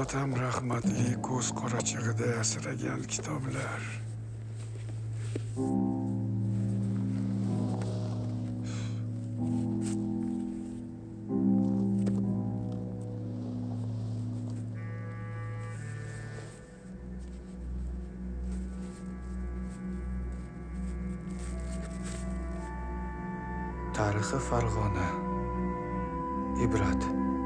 otam rahmatli ko'z qorachig'ida asragan kitoblar. Tarixi Farg'ona. Ibrat.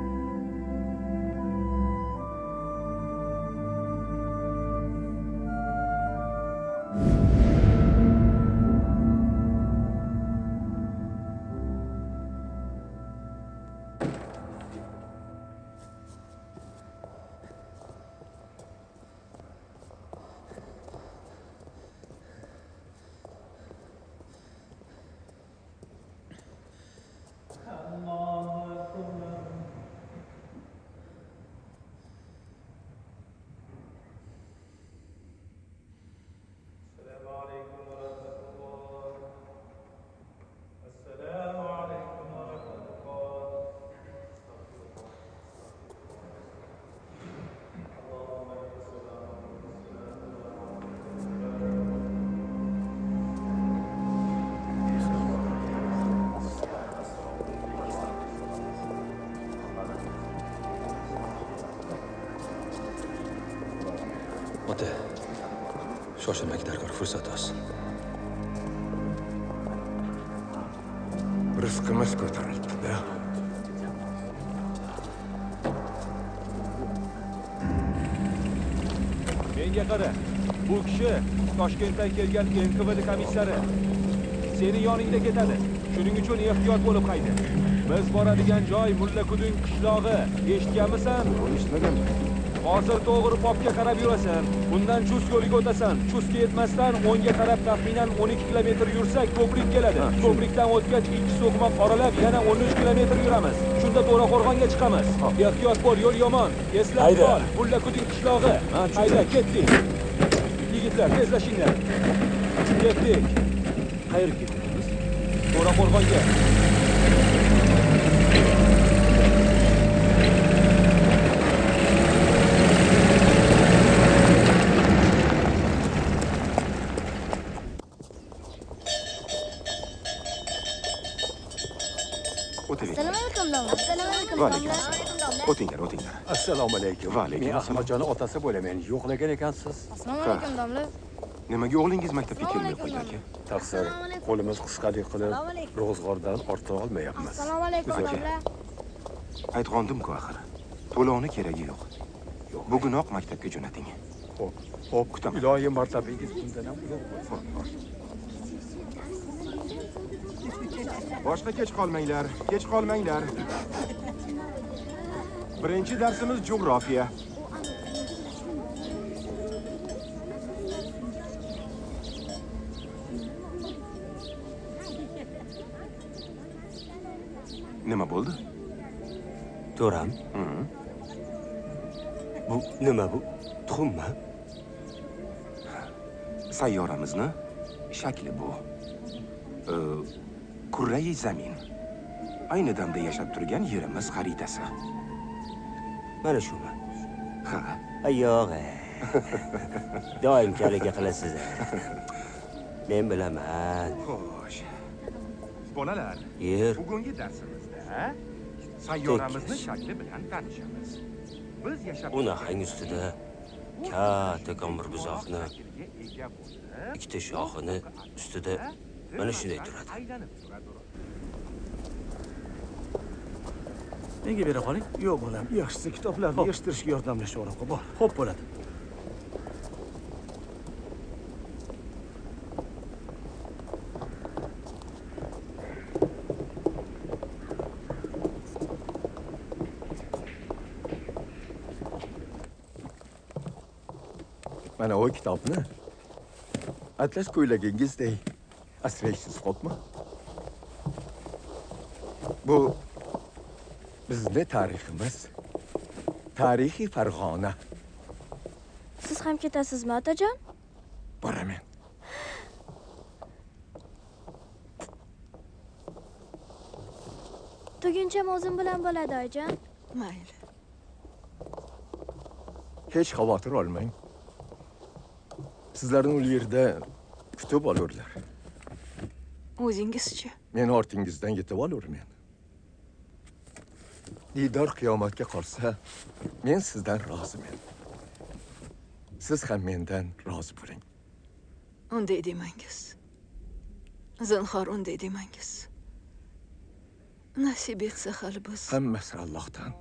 Ota, shoshilmak darkor, fursat oz. Rizqimiz ko'tarildi-da. Menga qara. Bu kishi Toshkentdan kelgan NKVD komissari. Seni yoningda ketadi. Shuning uchun ehtiyot bo'lib qayda. Biz boradigan joy Mullakudin qishlog'i. Eshitganmisan? Eshitmaganman. Hozir to'g'ri popga qarab yurasan. Bundan Chus yo'liga o'tasan. Chusga yetmasdan o'ngga qarab taxminan 12 kilometr yursak ko'prik keladi. Ko'prikdan o'tgach ikki so'qmoq oralab yana 13 kilometr yuramiz. Shunda To'raqo'rg'onga chiqamiz. Ehtiyot bo'l, yo'l yomon. Eslab qol. Mullakudin qishlog'i. Hayda, ketdik. Yigitlar, tezlashinglar. Ketdik. Qayerga ketyapmiz? To'raqo'rg'onga. Assalomu alaykum domla. Assalomu alaykum domla. O'tinglar. Assalomu alaykum. Va alaykum. Men Ahmadjonning otasi bo'laman. Yo'qlagan ekansiz. Assalomu alaykum domla. Nimaga o'g'lingiz maktabga kelmay qo'ydi aka? Taqsir, qo'limiz qisqalik qilib, ro'zg'ordan orta olmayapmiz. Assalomu alaykum domla. Aytgandim-ku axir. To'lovni keragi yo'q. Bugunoq maktabga jo'nating. Xo'p, kutaman. Ilohiy martabangiz bundan ham ulug' bo'lsin. Boshqa kech qolmanglar. Birinchi darsimiz jo'g'rofiya. Nima bo'ldi? To'ram? Bu nima bu? Tuxummi? Sayyoramizni shakli bu. Kurrai zamin. Ayni damda yashab turgan yerimiz xaritasi. Mana shumi? Ha. Yo'q. Doim kaliga qilasiz. Men bilaman. Xo'sh. Bolalar, Yer. bugungi darsimizda sayyoramizni shakli bilan tanishamiz. Biz yashab Unaqang ustida katta ko'mirbuzoqni, ikkita shoxini ustida mana shunday turadi. Menga bera qoling. Yo'q bolam, yaxshisi kitoblarni yig'ishtirishga yordamlashaver. Bor, xo'p bo'ladi. Mana o kitobni atlas ko'ylagingizday asraysiz, xo'pmi? Bu bizning tariximiz. Tarixiy Farg'ona. Siz ham ketasizmi, otajon? Boraman. Tuguncham o'zim bilan bo'ladi, oyijon. Mayli. hech xavotir olmang. Sizlarni u yerda kutib olurlar. O'zingizchi? Men ortingizdan yetib olurmen. Diydor qiyomatga qolsa, men sizdan roziman. Siz ham mendan rozi bo'ling. Unday demangiz. Zinhor unday demangiz. Nasib etsa hali biz. Hammasi Allohdan.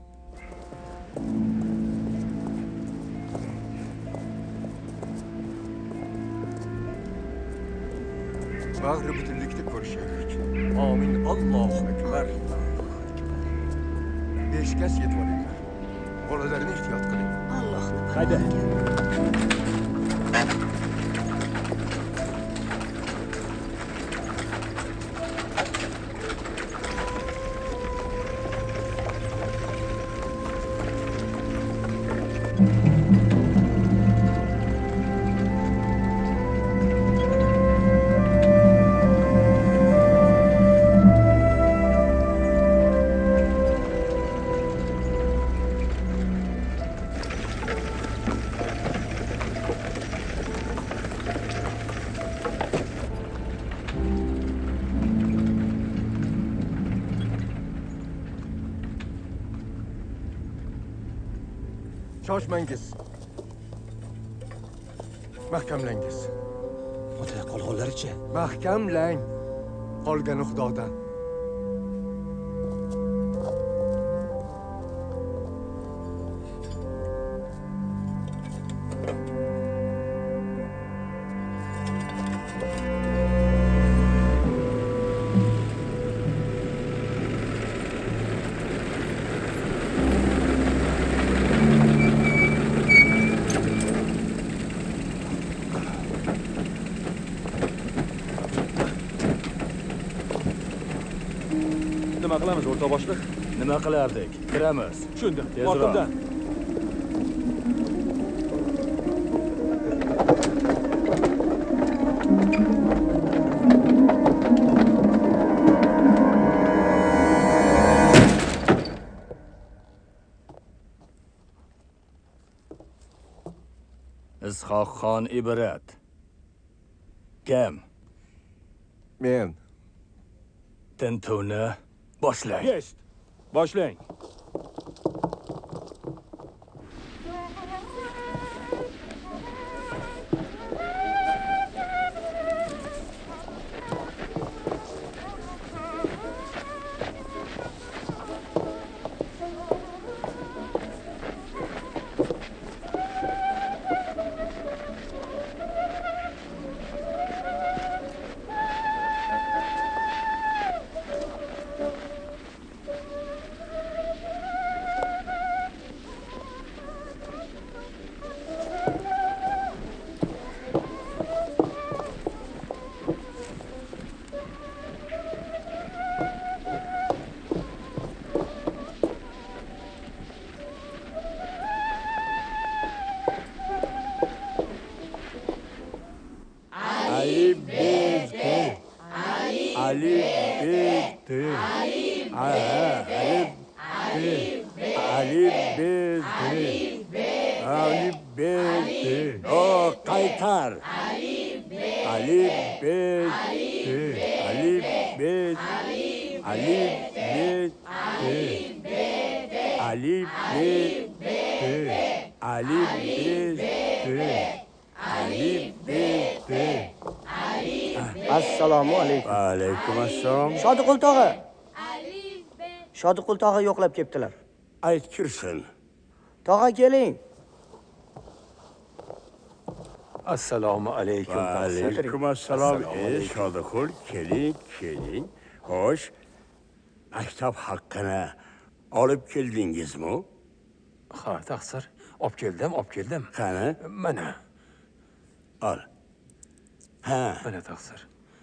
Bag'ri butunlikda ko'rishaylik. Amin. Allohu akbar. Beshkas yetib olinglar. Bolalarni ehtiyot qiling. Allohni Hayda. Shoshmangiz. Mahkamlangiz. Ota qolganlaricha. Mahkamlang. Qolgani Xudodan. Nima qilamiz, o'rta boshliq? Nima qilardik? Kiramiz. Tushundim. Tezroq. Ortimdan. Ishoqxon Ibrat. Kim? Men. Tintuvni boshlang. Есть. Boshlang. Assalomu alaykum. Alaykum assalom. Shodiqul tog'a. Shodiqul tog'a yo'qlab kelibdilar. Ayt kirsin. Tog'a keling. Assalomu alaykum. Alaykum assalom. Shodiqul, keling. Xo'sh, maktab haqqini olib keldingizmi? Ha, taqsir. Olib keldim. Qani? Mana. Ol. Ha, Mana taqsir.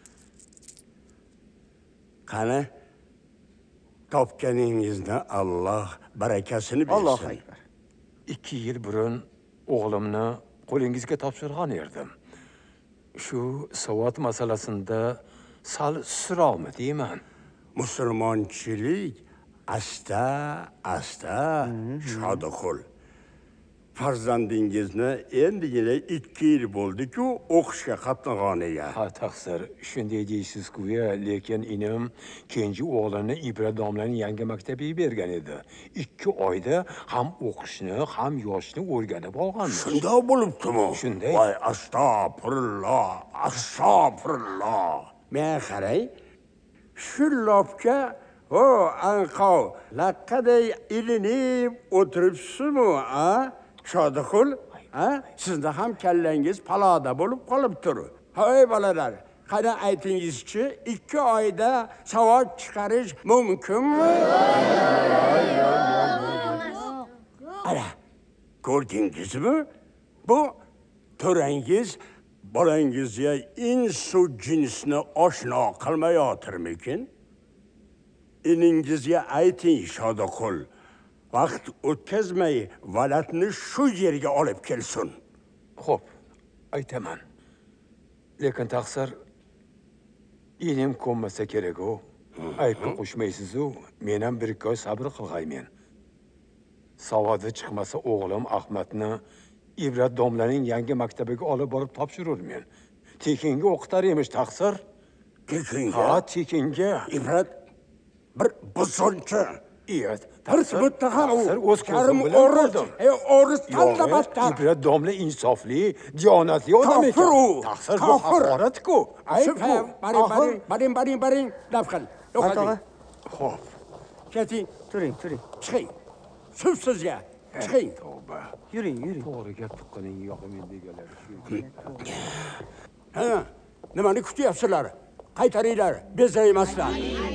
qani? Topganingizni Alloh barakasini bersin. Allohu akbar. 2 yil burun o'g'limni qo'lingizga topshirgan edim. Shu savod masalasida sal susroqmi deyman. Musulmonchilik asta Shodiqul. farzandingizni endigina 2 yil bo'ldi-ku o'qishga qatnaganiga. Ha, taqsir, shunday deysiz-ku, lekin inim kenji o'g'lini Ibrat domlaning yangi maktabiga bergan edi. 2 oyda ham o'qishni, ham yoshni o'rganib olganmiz. Shunday bo'libdimi? Shunday. Voy, astag'firulloh, astag'firulloh. Men qarang, shu lopga anqov laqqaday ilinib o'tiribsizmi, a? Shodixul, ha? Sizda ham kallangiz paloda bo'lib qolibdir. Hoy bolalar, qani aytingizchi, 2 oyda savod chiqarish mumkinmi? Ana, ko'rdingizmi? Bu to'rangiz bolangizga insu jinsni oshno qilmayotirmikin? Iningizga ayting, Shodixul. Vaqt o'tkazmay valatni shu yerga olib kelsin. Xo'p, aytaman. Lekin taqsir inim ko'nmasa kerak-ku. Aytib qo'shmaysiz-ku, men ham 1-2 oy sabr qilg'aymen. Savodi chiqmasa o'g'lim Ahmadni Ibrat domlaning yangi maktabiga olib borib topshirurmen. Tekinga o'qitar emish taqsir. Tekinga? Ha, tekinga. Ibrat bir buzonchi. Iyat. Bitta ham o'z ko'zim bilan ko'rdim. O'ris tanla battar. Ibrat domla insofli, diyonatli odam ekan. Taqsir bu haqorat-ku. Baring, dafqil. Tog'a. Xo'p. Keting, Turing. chiqing. Suvsizga, chiqing. Tavba. Yuring. To'g'ri gap tuqqaning yo'qmen deganlar. Ha, nimani kutyapsizlar? Qaytaringlar, bezaymaslar.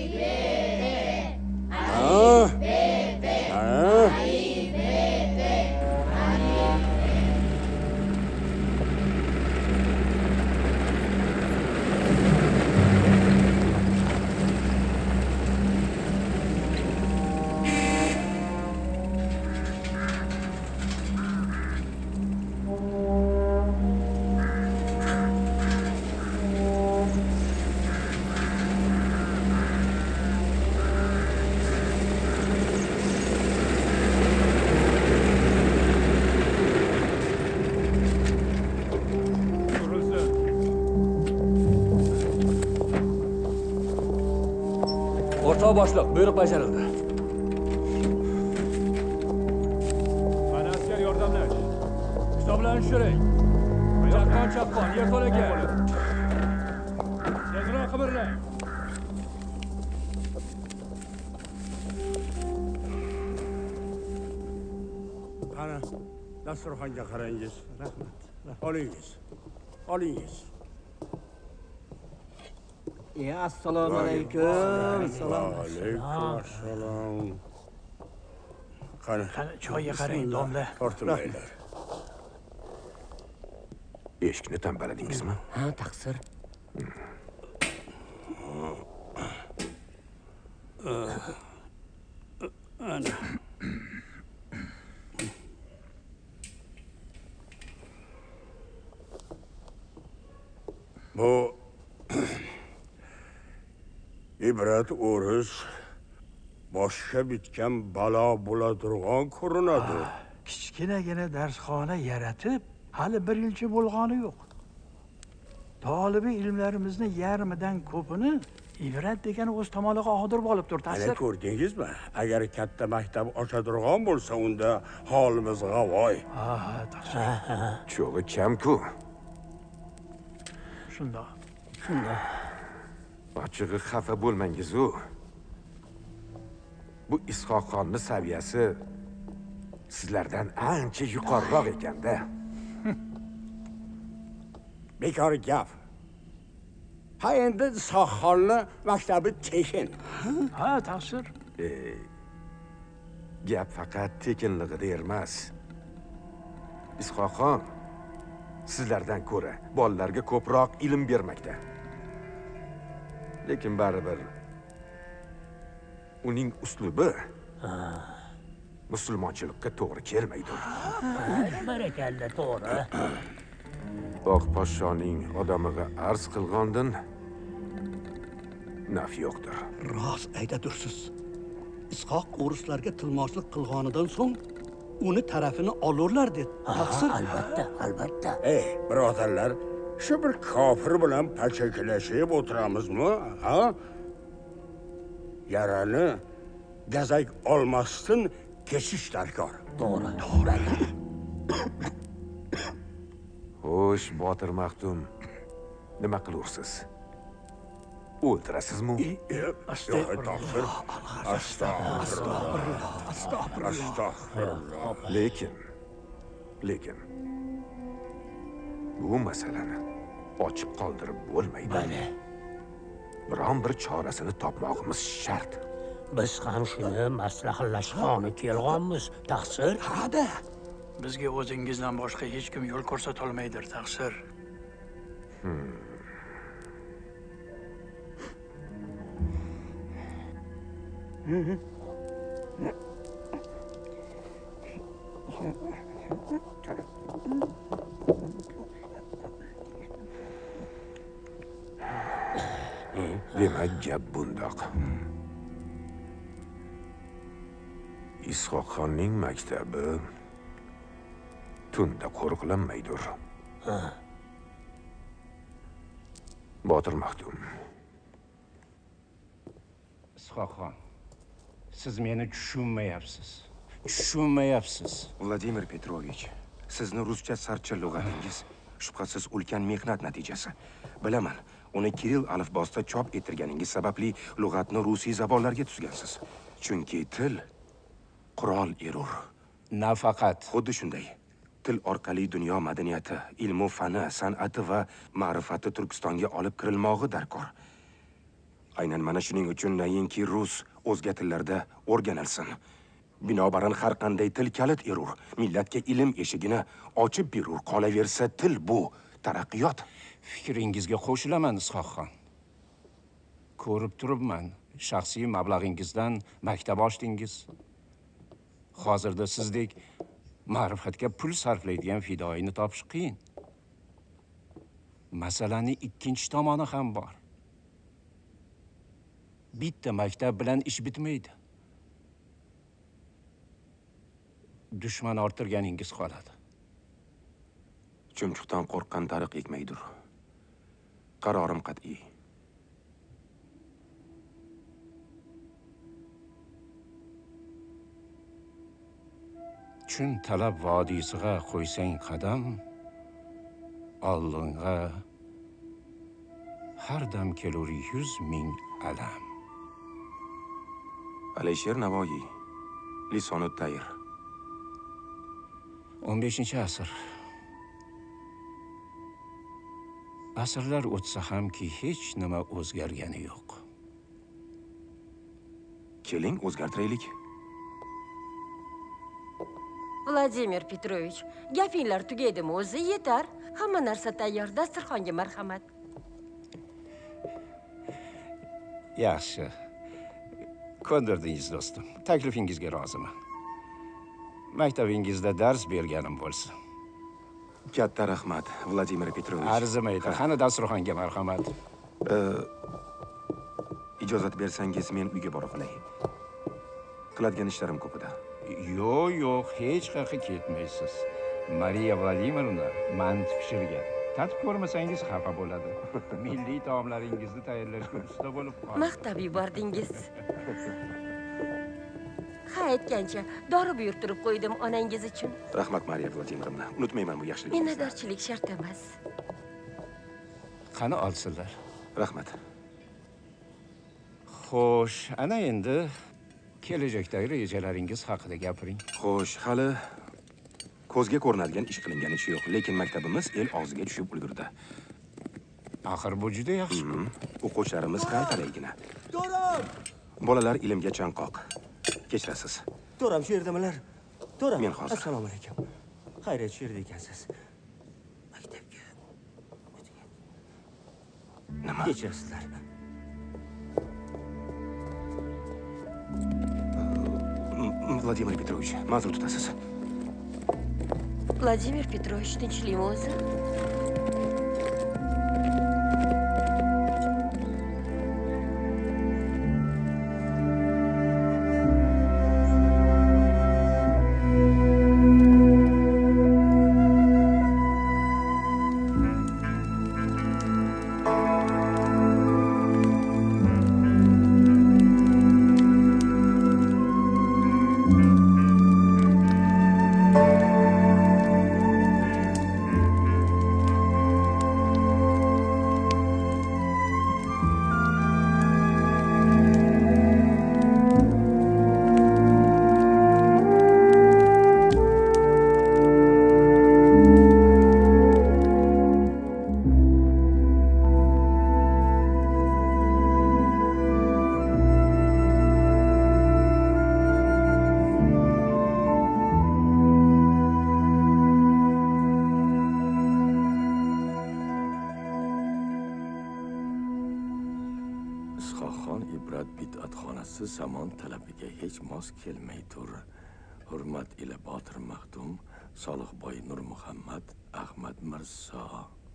O'rtoq boshliq, buyruq bajarildi. Mana askar yordamlash. Hisoblanishtiring. Chaqqon, yerto'laga. Tezroq qimirlang. Qani, dasturxonga qarangiz. Rahmat. Olingiz. Assalomu alaykum. Alaykum assalom. Qani, choyga qarang, domla. Tortilmaylar. Eshikni tambaladingizmi? Ha, taqsir. Ana. Bu Ibrat o'ris boshqa bitgan balo bo'laturgan ko'rinadi. Kichkinagina darsxona yaratib, hali 1 yilcha bo'lgani yo'q. Tolibi ilmlarimizni yarmidan ko'pini Ibrat degan o'z tomoniga og'dirib olibdir, Ana ta'sir. ko'rdingizmi? Agar katta maktab ochadigan bo'lsa, unda holimiz g'avoy. Ha, ta'sir. Cho'g'i kam-ku. Shundoq. Ochig'i xafa bo'lmangiz-u. Bu Is'hoqxonni saviyasi sizlardan ancha yuqoriroq ekanda. Bekor gap. Ha, endi Is'hoqxonni maktabi tekin. Ha, ta'sir. Gap faqat tekinligida emas. Is'hoqxon sizlardan ko'ra bolalarga ko'proq ilm bermoqda. Lekin baribir uning uslubi musulmonchilikka to'g'ri kelmaydi. Barakalla, to'g'ri. Oq podshoning odamiga arz qilgandan naf yo'qdir. Rost aytadirsiz. Is'hoq o'rislarga tilmochlik qilganidan so'ng uni tarafini olurlar deb. Taqsir. Albatta. Ey, birodarlar, shu bir kofir bilan pachakilashib o'tiramizmi, ha? Yarani gazak olmasdan kechish darkor. To'g'ri. Xo'sh, Botir Maxdum, nima qilursiz? O'ldirasizmi? Astag'firulloh. Astag'firulloh. Lekin bu masalani ochiq qoldirib bo'lmaydi. Biron bir chorasini topmoqimiz shart. Biz ham shuni maslahatlashgani kelganmiz. Taqsir. Hada. Bizga o'zingizdan boshqa hech kim yo'l ko'rsata olmaydir, taqsir. Demak, gap bundoq. Is'hoqxonning maktabi tunda qo'riqlanmaydir. Botir Maxdum. Is'hoqxon, siz meni tushunmayapsiz. Vladimir Petrovich, sizni ruscha sarcha lug'atingiz shubhasiz ulkan mehnat natijasi. Bilaman, uni Kirill alifbosida chop ettirganingiz sababli lug'atni rusiy zabonlarga tuzgansiz. Chunki til qurol erur. Nafaqat. Xuddi shunday. Til orqali dunyo madaniyati, ilmu fani, san'ati va ma'rifati Turkistonga olib kirilmog'i darkor. Aynan mana shuning uchun nayinki rus o'zga tillarda o'rganilsin. Binobarin har qanday til kalit erur, millatga ilm eshigini ochib berur. Qolaversa til bu taraqqiyot. Fikringizga qo'shilaman, Is'hoqxon. Ko'rib turibman, shaxsiy mablag'ingizdan maktab ochdingiz. Hozirda sizdek ma'rifatga pul sarflaydigan fidoyini topish qiyin. Masalaning ikkinchi tomoni ham bor. Bitta maktab bilan ish bitmaydi. Dushman orttirganingiz qoladi. Chumchuqdan qo'rqqan tariq ekmaydir. Qarorim qat'iy. Chun talab vodiysiga qo'ysang qadam, oldinga har dam kelur 100 ming alam. Alisher Navoiy, Lisonut Tayr. 15-asr. Asrlar o'tsa hamki hech nima o'zgargani yo'q. Keling, o'zgartiraylik. Vladimir Petrovich, gapinglar tugaydimi o'zi? Yetar. Hamma narsa tayyor. Dasturxonga marhamat. Yaxshi. Ko'ndirdingiz do'stim. Taklifingizga roziman. Maktabingizda dars berganim bo'lsin. Katta rahmat, Vladimir Petrovich. Arzimaydi. Qani dasturxonga marhamat. Ijozat bersangiz men uyga borib qolay. Qiladigan ishlarim ko'pida. Yo'q, hech qayerga ketmaysiz. Mariya Vladimirovna mant pishirgan. Tatib ko'rmasangiz xafa bo'ladi. Milliy taomlaringizni tayyorlashga usta bo'lib qoldi. Maqtab yubordingiz. Ha, aytgancha dori buyurtirib qo'ydim onangiz uchun. Rahmat, Mariya Vladimirovna. Unutmayman bu yaxshilik. Minnatdorchilik shart emas. Qani olsinlar. Rahmat. Xo'sh, ana endi kelajakdagi rejalaringiz haqida gapiring. Xo'sh, hali ko'zga ko'rinadigan ish qilinganicha yo'q, lekin maktabimiz el og'ziga tushib ulgurdi. Axir bu juda yaxshi. O'quvchilarimiz ham talaygina. To'ram! Bolalar ilmga chanqoq. Kechirasiz. To'ram shu yerdamilar? To'ram. Men hozir. Assalomu alaykum. Xayriyat, shu yerda ekansiz. Maktabga. Nima? Kechirasizlar. Vladimir Petrovich, ma'zur tutasiz. Vladimir Petrovich, tinchlikmi o'zi? ibrat bid'atxonasi zamon talabiga hech mos kelmay tur. Hurmat ila Botir Maxdum, Solihboy Nurmuhammad, Ahmad Mirzo.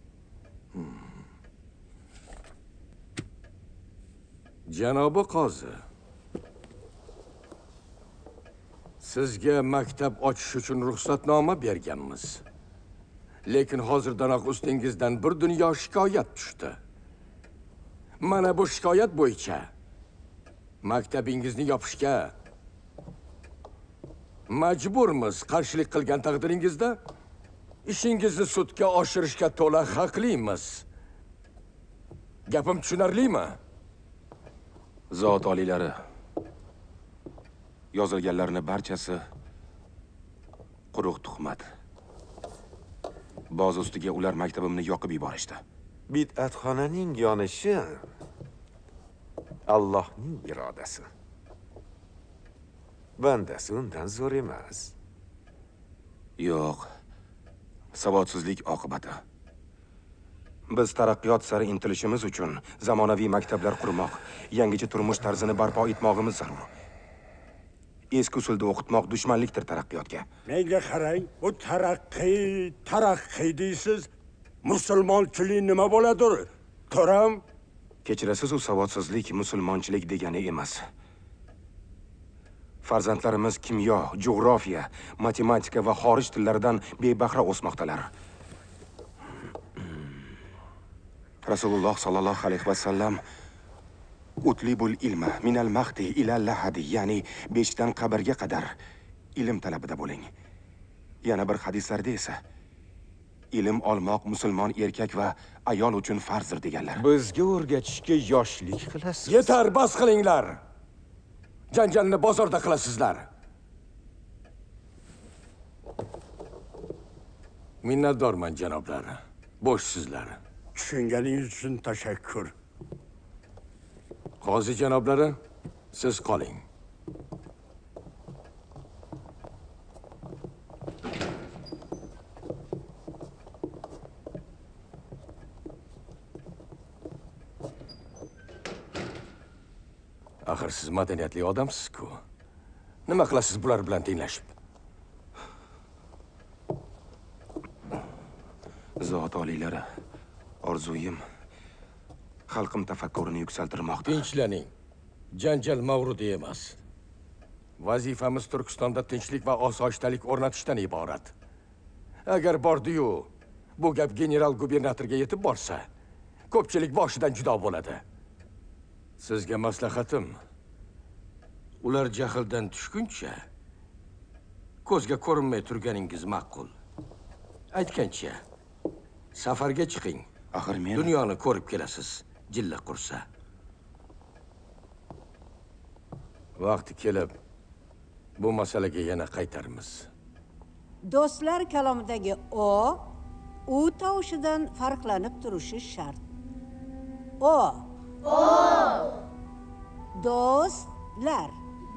Janobi qozi, sizga maktab ochish uchun ruxsatnoma berganmiz. Lekin hozirdanoq ustingizdan bir dunyo shikoyat tushdi. Mana bu shikoyat bo'yicha maktabingizni yopishga majburmiz. Qarshilik qilgan taqdiringizda ishingizni sudga oshirishga to'la haqlimiz. Gapim tushunarlimi? Zot oliylari, yozilganlarning barchasi quruq tuhmat. Boz ustiga ular maktabimni yoqib yuborishdi. Bid'atxonaning yonishi Allohning irodasi. Bandasi undan zo'r emas. Yo'q. Savodsizlik oqibati. Biz taraqqiyot sari intilishimiz uchun zamonaviy maktablar qurmoq, yangicha turmush tarzini barpo etmoqimiz zarur. Eski usulda o'qitmoq dushmanlikdir taraqqiyotga. Menga qarang, bu taraqqiy deysiz. Musulmonchilik nima bo'ladir? To'ram, Kechirasiz, u savodsizlik musulmonchilik degani emas. Farzandlarimiz kimyo, jo'g'rofiya, matematika va xorij tillaridan bebahra o'smoqdalar. Rasululloh sallallohu alayhi va sallam utlibul ilma minal mahdi ilal lahadi, ya'ni beshikdan qabrga qadar ilm talabida bo'ling. Yana bir hadislarda esa ilm olmoq musulmon erkak va ayol uchun farzdir deganlar. Bizga o'rgatishga yoshlik qilasiz. Yetar, bas qilinglar. Janjalni bozorda qilasizlar. Minnatdorman janoblar. Bo'shsizlar. tushunganingiz uchun tashakkur. Qozi janoblari, siz qoling. Axir siz madaniyatli odamsiz-ku. Nima qilasiz bular bilan tenglashib? Zot oliylari, orzuyim xalqim tafakkurini yuksaltirmoqda. Tinchlaning. Janjal mavrudi emas. Vazifamiz Turkistonda tinchlik va osoyishtalik o'rnatishdan iborat. Agar bordi-yu, bu gap general gubernatorga yetib borsa, ko'pchilik boshidan judo bo'ladi. Sizga maslahatim, ular jahldan tushguncha ko'zga ko'rinmay turganingiz ma'qul. Aytgancha, safarga chiqing. Axir men dunyoni ko'rib kelasiz, jilla qursa. Vaqti kelib, bu masalaga yana qaytarmiz. Do'stlar kalomidagi u tovushidan farqlanib turishi shart. Do'stlar.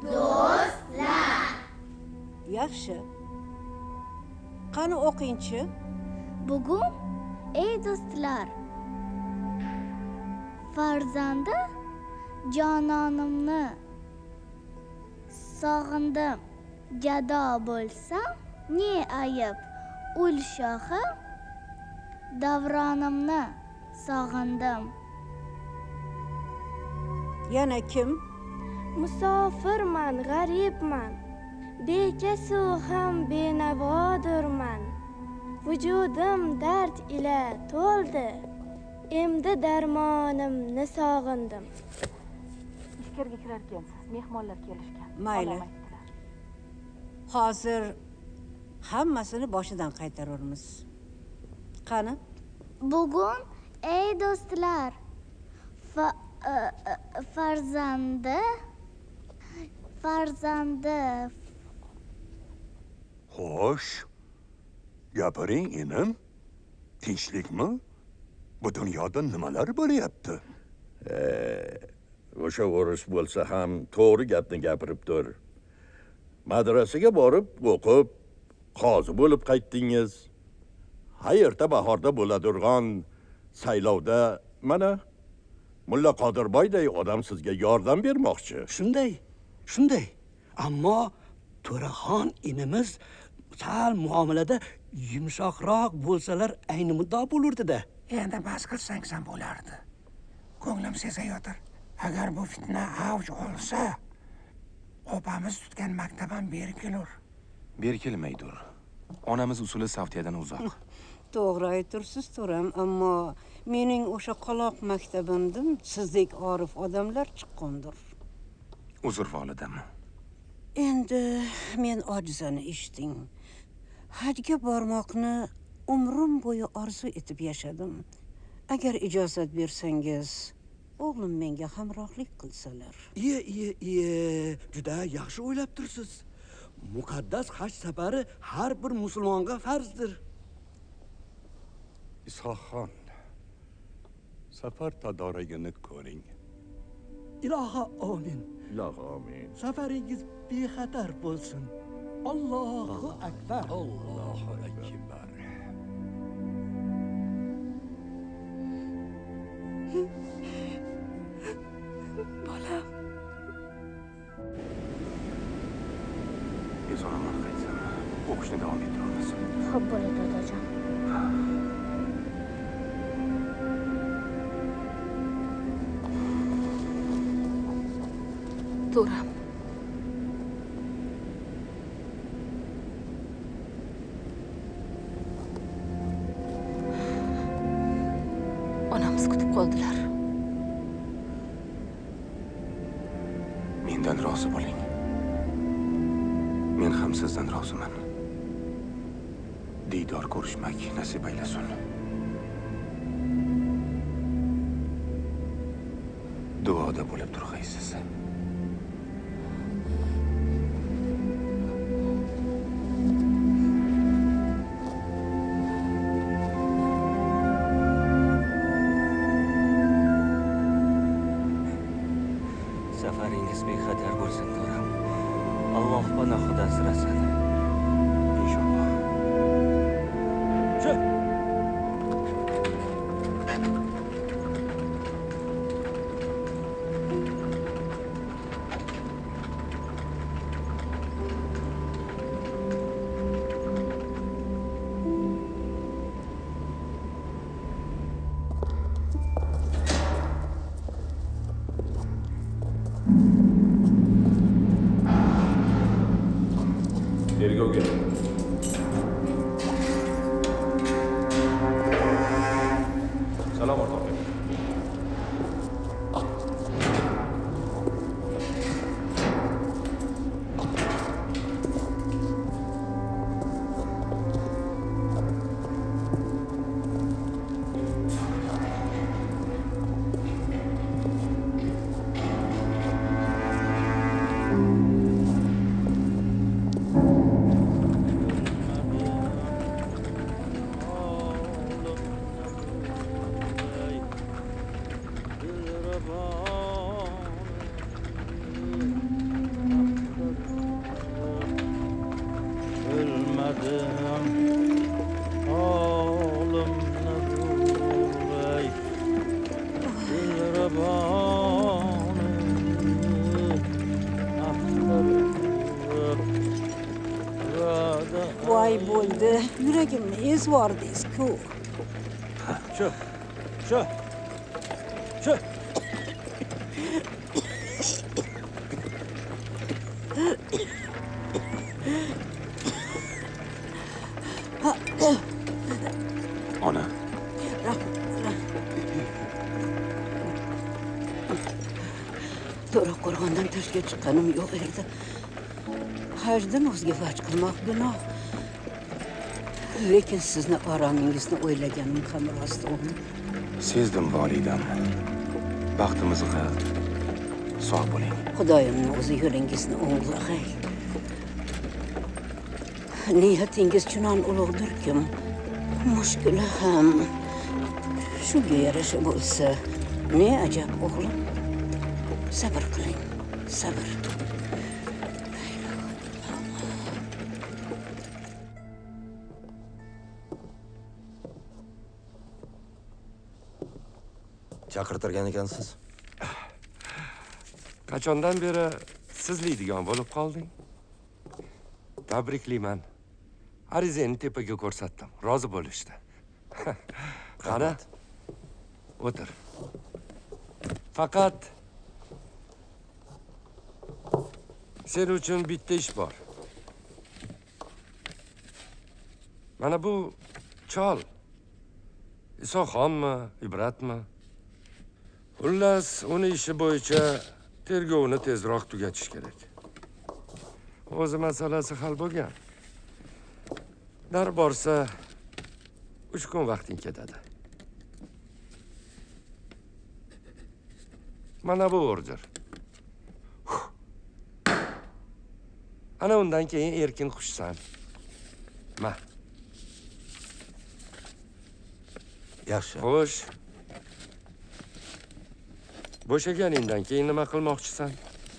Yaxshi. Qani o'qingchi? Bugun ey do'stlar, farzandi jononimni sog'indim. Gado bo'lsam, ne ayib, ul shohi davronimni sog'indim. Yana kim? Musofirman, g'aribman. Bekasu ham benavodurman. Vujudim dard ila to'ldi. Endi darmonimni sog'indim. Ichkariga kirarkansiz, mehmonlar kelishgan. Mayli. Hozir hammasini boshidan qaytaramiz. Qani? Bugun ey do'stlar, farzandi Xo'sh, gapiring inim. Tinchlikmi? Bu dunyoda nimalar bo'lyapti? O'sha o'ris bo'lsa ham to'g'ri gapni gapiribdir. Madrasaga borib o'qib, qozi bo'lib qaytdingiz. Hayerda bahorda bo'ladirgan saylovda mana Mulla Qodirboyday odam sizga yordam bermoqchi. Shunday. Ammo To'raxon inimiz sal muomalada yumshoqroq bo'lsalar ayni muddao bo'lurdi-da. Endi bas qilsang ham bo'lardi. Ko'nglim sezayotir. Agar bu fitna avj olsa, opamiz tutgan maktab ham berkilur. Berkilmaydir. Onamiz usuli Savtiyadan uzoq. To'g'ri aytursiz, To'ram, ammo mening o'sha qaloq maktabimdan sizdek orif odamlar chiqqandir. Uzr volidam. Endi men ojizani eshiting. Hajga bormoqni umrim bo'yi orzu etib yashadim. Agar ijozat bersangiz, o'g'lim menga hamrohlik qilsalar. Juda yaxshi o'ylab tursiz. Muqaddas haj safari har bir musulmonga farzdir. Isoqxon, safar tadorigini ko'ring. Iloho amin. Iloho amin. Safaringiz bexatar bo'lsin. Allohu akbar. Allohu akbar. Bolam. Eson-omon qaytsam, o'qishni davom ettiramiz. Xo'p bo'ladi, otajon. To'ram. Onamiz kutib qoldilar. Mendan rozi bo'ling. Men ham sizdan roziman. Diydor ko'rishmak nasib aylasin. Duoda bo'lib turg'aysiz. Safaringiz bexatar bo'lsin, To'ram. Alloh panohida asrasin. Inshaalloh. Tergovga. Salom o'rtoq. Voy bo'ldi, yuragimni ezvordingiz-ku. Shu. Ona. To'raqo'rg'ondan tashga chiqqanim yo'q edi. Hajdan o'zga vaj qilmoq gunoh. Lekin sizni oromingizni o'ylaganim ham rost o'g'lim. Sezdim volidam. Baxtimizga sog' bo'ling. Xudoyimni o'zi yo'lingizni o'ng'ag'ay. Niyatingiz chunon ulug'dirkim. Mushkuli ham shunga yarasha bo'lsa, ne ajab o'g'lim. Sabr qiling, sabr. chaqirtirgan ekansiz? Qachondan beri sizlaydigan bo'lib qolding? Tabriklayman. Arizani tepaga ko'rsatdim. Rozi bo'lishdi. Qani? O'tir. Faqat sen uchun bitta ish bor. Mana bu chol Isoxonmi, Ibratmi? Xullas, uni ishi bo'yicha tergovni tezroq tugatish kerak. O'zi masalasi hal bo'lgan. Dar borsa 3 kun vaqting ketadi. Mana bu order. Ana undan keyin erkin xushsan. Ma. Yaxshi. Xo'sh. Bo'shaganingdan keyin nima qilmoqchisan?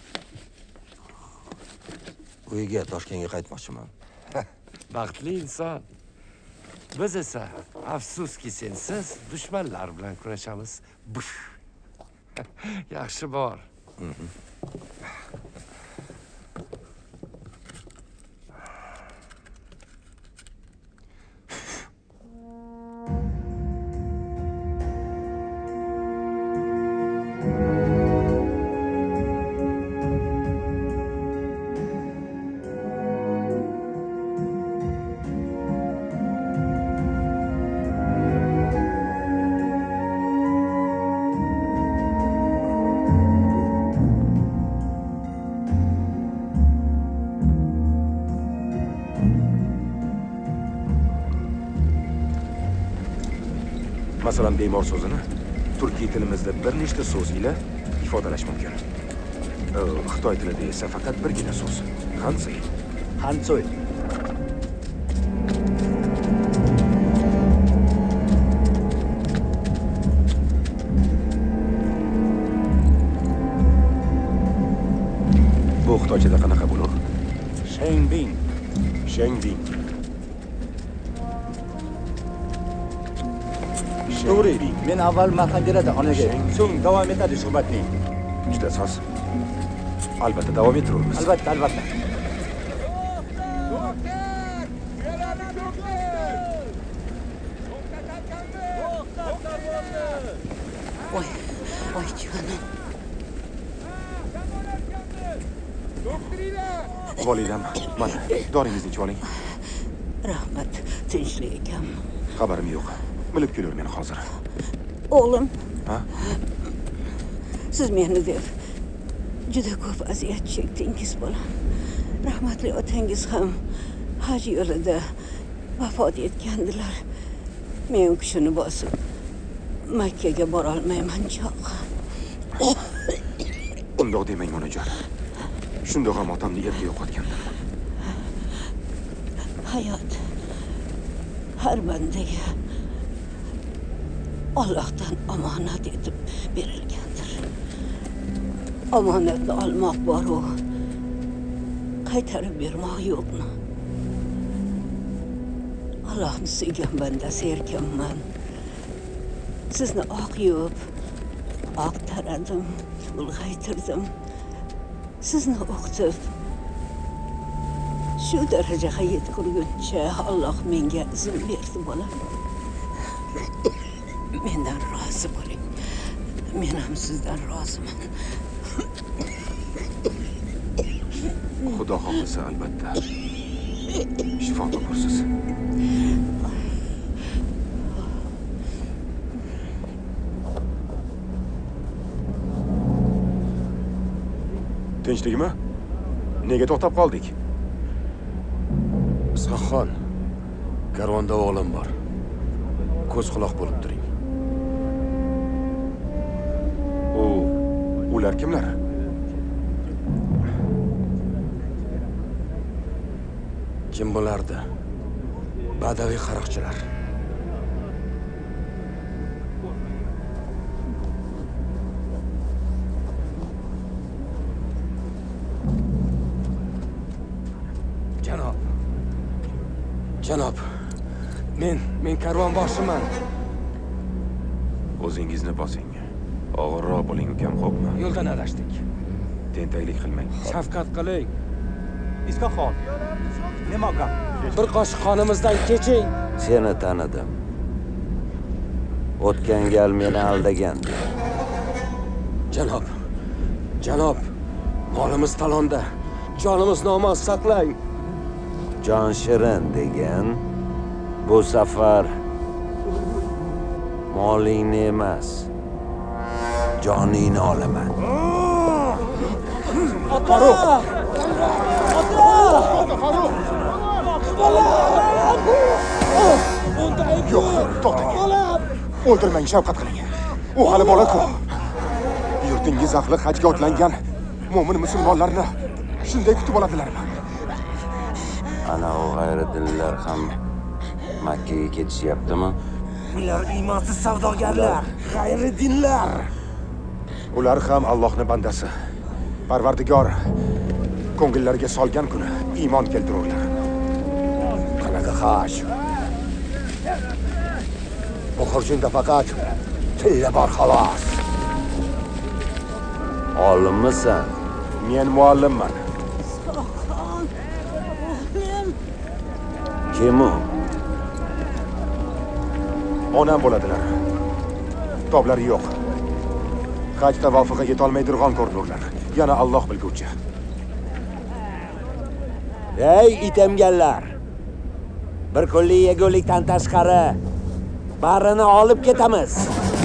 Uyga Toshkentga qaytmoqchiman. Baxtli inson. Biz esa afsuski sensiz dushmanlar bilan kurashamiz. Bush. Yaxshi bor. Masalan, bemor so'zini turkiy tilimizda bir nechta so'z ila ifodalash mumkin. Xitoy tilida esa faqat birgina so'z. Hansoy. Hansoy. Bu xitoychada qanaqa bo'lur? Shengbing. Shengbing. To'g'ri. Men avval malham beradi onaga. So'ng davom etadi suhbatning. Juda soz. Albatta davom ettiramiz. Albatta, albatta. Voy, voy jiganim. Volidam, mana, doringizni ichib oling. Rahmat, tinchlik ekanmi? Xabarim yo'q. Bilib kelurmen hozir. O'g'lim. Ha? Siz meni deb juda ko'p aziyat chekdingiz bolam. Rahmatli otangiz ham haj yo'lida vafot etgandilar. Men u kishini bosib Makkaga bora olmayman choq. Undoq demang onajon. Shundoq ham otamni erta yo'qotgandim. Hayot har bandaga Allohdan omonat etib berilgandir. Omonatni olmoq bor-u, qaytarib bermoq yo'qmi? Allohni suygan bandasi erkanman. Sizni oq yuvib, oq taradim, ulg'aytirdim. Sizni o'qitib, shu darajaga yetkurguncha Alloh menga izn berdi bolam. Mendan rozi bo'ling. Men ham sizdan roziman. Xudo xohlasa albatta. Shifo topursiz. Tinchlikmi? Nega to'xtab qoldik? Is'hoqxon, karvonda o'g'lim bor. Ko'z quloq bo'lib turing. Ular kimlar? Kim bo'lardi? Badaviy qaroqchilar. Janob, men karvon boshiman. O'zingizni bosing. Og'irroq bo'ling ukam, xo'pmi? Yo'ldan adashdik. Tentaklik qilmang. Shafqat qiling. Iskaxon. Nima gap? Bir qoshiq qonimizdan keching. Seni tanidim. O'tgan gal meni aldagandi. Janob, molimiz talonda. Jonimizni omon saqlang. Jon shirin degan bu safar molingni emas, joningni olaman. Farruh! Yo'q, to'xtang. O'ldirmang, shafqat qiling. U hali bola-ku. Yurtingiz ahli hajga otlangan mo'min musulmonlarni shunday kutib oladilarmi? Ana u g'ayridinlar ham Makkaga ketishyaptimi? Ular iymonsiz savdogarlar, g'ayridinlar. Ular ham Allohning bandasi. Parvardigor ko'ngillariga solgan kuni iymon keltirurlar. Qanaqa haj? Bu xurjunda faqat tilla bor xolos. Olimmisan? Men muallimman. Kim u? Onam bo'ladilar. Kitoblari yo'q. Haj tavofiga yetolmay turgan ko'rinurlar. Yana Alloh bilguvchi. Ey itemganlar! Bir kunlik yegulikdan tashqari barini olib ketamiz.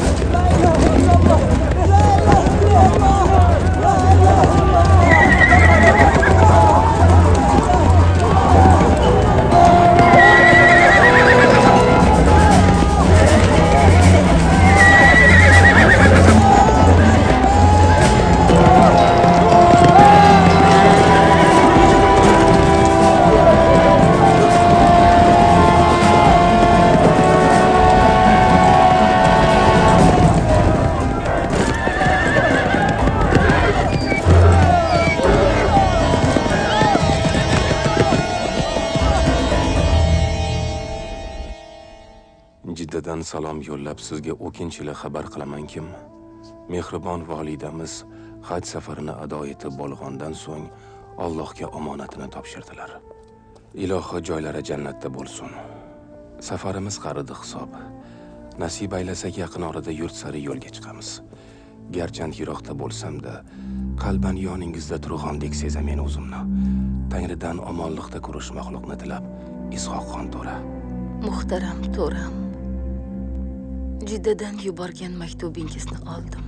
Jiddadan salom yo'llab sizga o'kinchili xabar qilamanki, mehribon validamiz haj safarini ado etib bo'lgandan so'ng Allohga omonatini topshirdilar. Ilohi joylari jannatda bo'lsin. Safarimiz qaridi hisob. Nasib aylasak yaqin orada yurt sari yo'lga chiqamiz. Garchand yiroqda bo'lsam-da, qalban yoningizda turg'andek sezamen o'zimni. Tangridan omonlikda ko'rish maxluqni tilab, Ishoqxon to'ra. Muhtaram to'ram. Jiddadan yuborgan maktubingizni oldim.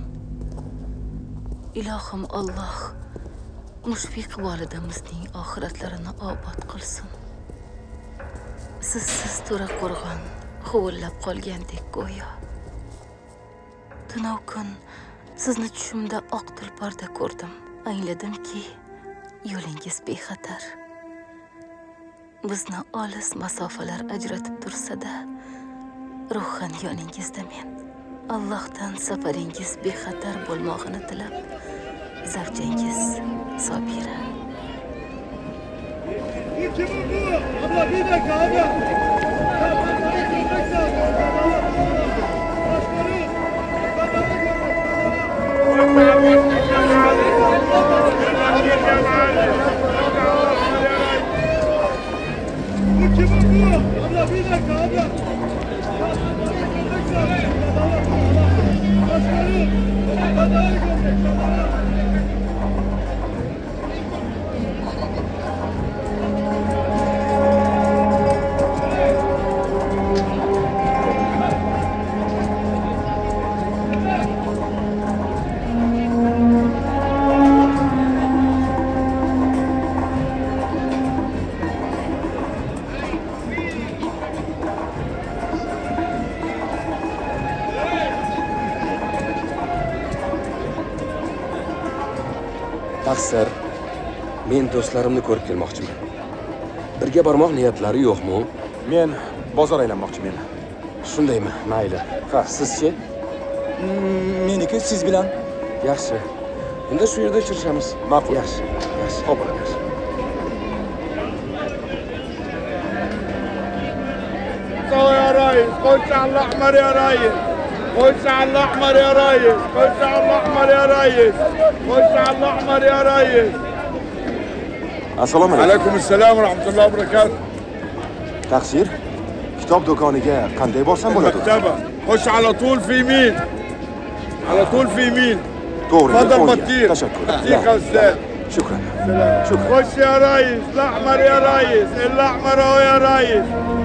Ilohim Alloh Mushfiq volidamizning oxiratlarini obod qilsin. Sizsiz to'ra qo'rg'on huvillab qolgandek go'yo. Tunov kun sizni tushimda oq tulporda ko'rdim. Angladimki, yo'lingiz bexatar. Bizni olis masofalar ajratib tursa-da, ruhan yoningizda men. Allohdan safaringiz bexatar bo'lmog'ini tilab, zavjangiz Sobira. Taqsir, men do'stlarimni ko'rib kelmoqchiman. Birga bormoq niyatlari yo'qmi? Men bozor aylanmoqchiman. Shundaymi? Mayli. Ha, sizchi? Meniki siz bilan. Yaxshi. Unda shu yerda uchrashamiz. Ma'qul. Yaxshi. Yaxshi. Xo'p, yaxshi. يا ريس، خش على الأحمر يا ريس. خش على الاحمر يا ريس، خش على الاحمر يا ريس، خش على الاحمر يا ريس. Assalomu alaykum. Alaykum assalom va rahmatullohi va barakatuh. Taqsir, kitob do'koniga qanday borsam bo'ladi? Maktaba. Xo'sh, على طول في يمين. على طول في يمين. To'g'ri. تفضل بطيخ. Tashakkur. بطيخ يا استاذ. Shukran. شكرا. خش يا ريس، الاحمر يا ريس، الاحمر اهو يا ريس.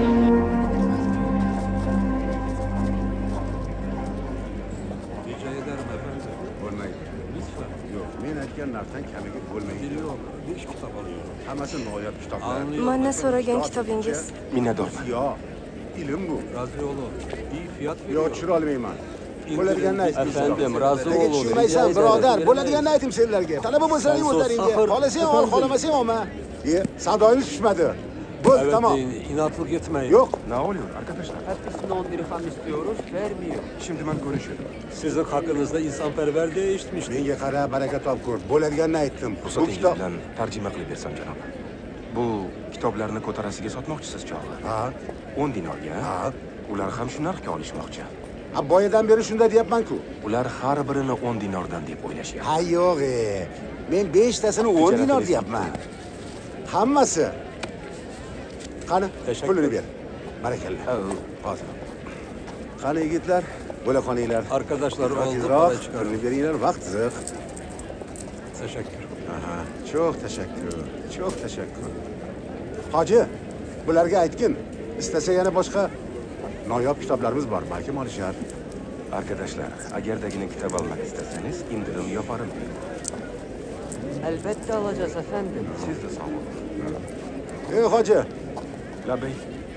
Men aytgan narxdan kamiga bo'lmaydi. Yo'q, 5 kitob olaman. Hammasi noyob kitoblar. Mana so'ragan kitobingiz. Minnatdorman. Yo'q, ilm bu. Raziyolov, iyi fiyat Yo'q, tushira olmayman. Bo'ladiganini aytdim. Efendim, Raziyolov. Tushunmaysan, birodar. Bo'ladiganini aytdim senlarga. Talaba bo'lsalaring o'tlaringga. Xohlasang ol, xohlamasang olma. Savdoyimiz tushmadi. Bo'l, tamam. İnatlık etmeyin. Yo'q. Ne oluyor arkadaşlar? Hepsini 10 dirham istiyoruz, vermiyor. Şimdi ben konuşuyorum. Sizin hakkınızda insanperver diye eshitmiştim. Menga qara, baraka topkur. Bo'ladiganini aytdim. Bu Ruxsatingiz kitob bilan tarjima qilib bersam janob. Bu kitoblarni ko'tarasiga sotmoqchisiz chog'lar. Ha. 10 dinorga. Ha. Ular ham shu narxga olishmoqchi. Ha, boyadan beri shunda deyapman-ku. Ular har birini 10 dinordan deb o'ylashyapti. Ha, yo'q. Men 5 tasini 10 dinor deyapman. Hammasi. Qani, pulini ber. Barakalla. Hozir. Qani yigitlar, bo'la qolinglar. Arkadaşlar oldu. Pulni beringlar, vaqt ziq. Teşekkür. Aha, çok teşekkür. Çok teşekkür. Hoji, bularga aytgin. İstese yana boshqa noyob kitoblarimiz bor, balkim olishar. Arkadaşlar, agerdagini kitap almak isterseniz indirim yaparım. Elbette alacağız efendim. Siz de sağ olun. Hoji. Labey.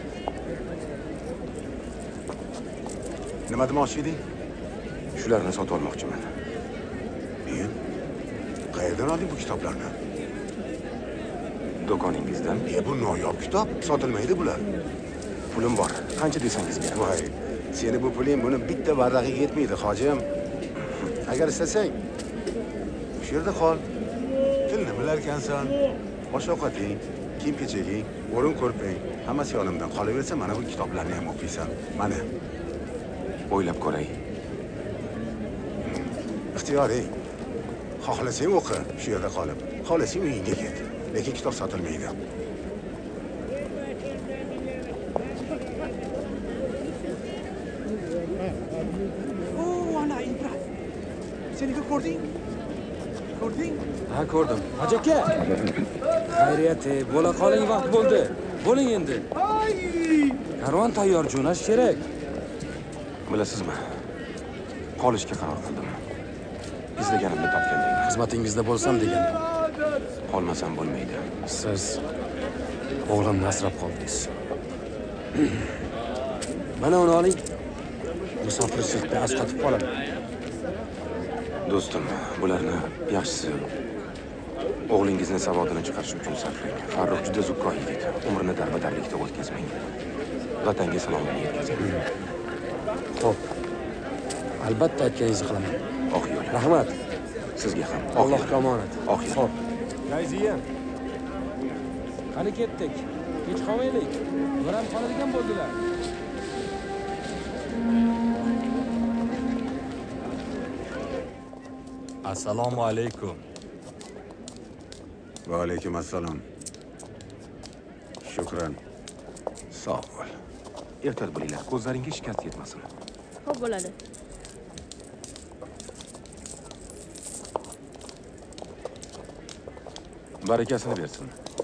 Nima demoqchi eding? Shularni sotib olmoqchiman. Qayerdan olding bu kitoblarni? Do'koningizdan. Bu noyob kitob, sotilmaydi bular. Pulim bor. Qancha desangiz beraman. Voy, seni bu puling buni bitta varrag'iga yetmaydi, hojim. Agar istasang, shu yerda qol. Tilni bilar ekansan. Osh-ovqating, kiyim-kechaging, o'rin ko'rpang, hammasi yonimdan qolaversa, mana bu kitoblarni ham o'qiysan. Mana. O'ylab ko'ray. Ixtiyoriy. Xohlasang o'qi, shu yerda qolib. Xohlasang uyingga ket. Lekin kitob sotilmaydi. Ana Ibrat. Seni ko'rding? Ko'rding? Ha, ko'rdim. Hoji aka. Xayriyat, bo'la qoling, vaqt bo'ldi. Bo'ling endi. Karvon tayyor, jo'nash kerak. Bilasizmi? Qolishga qaror qildim. İzlaganimni topgandayman. Xizmatingizda bo'lsam degandim. Qolmasam bo'lmaydi. Siz o'g'limni asrab qoldingiz. Mana uni oling. Musofirchilikda asqatib qolaman. Do'stim, bularni yaxshisi o'g'lingizni savodini chiqarish uchun sarflang. Farruh juda zukko yigit. Umrini darbadarlikda o'tkazmang. Vatanga salomini yetkazing. Xo'p. Albatta aytganingizni qilaman. Oq yo'l. Rahmat. Sizga ham. Allohga omonat. Oq yo'l. Xo'p. Gayziya. Qani ketdik. Kech qolmaylik. Ular ham qoladigan bo'ldilar. Assalomu alaykum. Va alaykum assalom. Shukran. Sog' bo'l. Ehtiyot bo'linglar, ko'zlaringga shikast yetmasin. Xo'p bo'ladi. Barakasini bersin.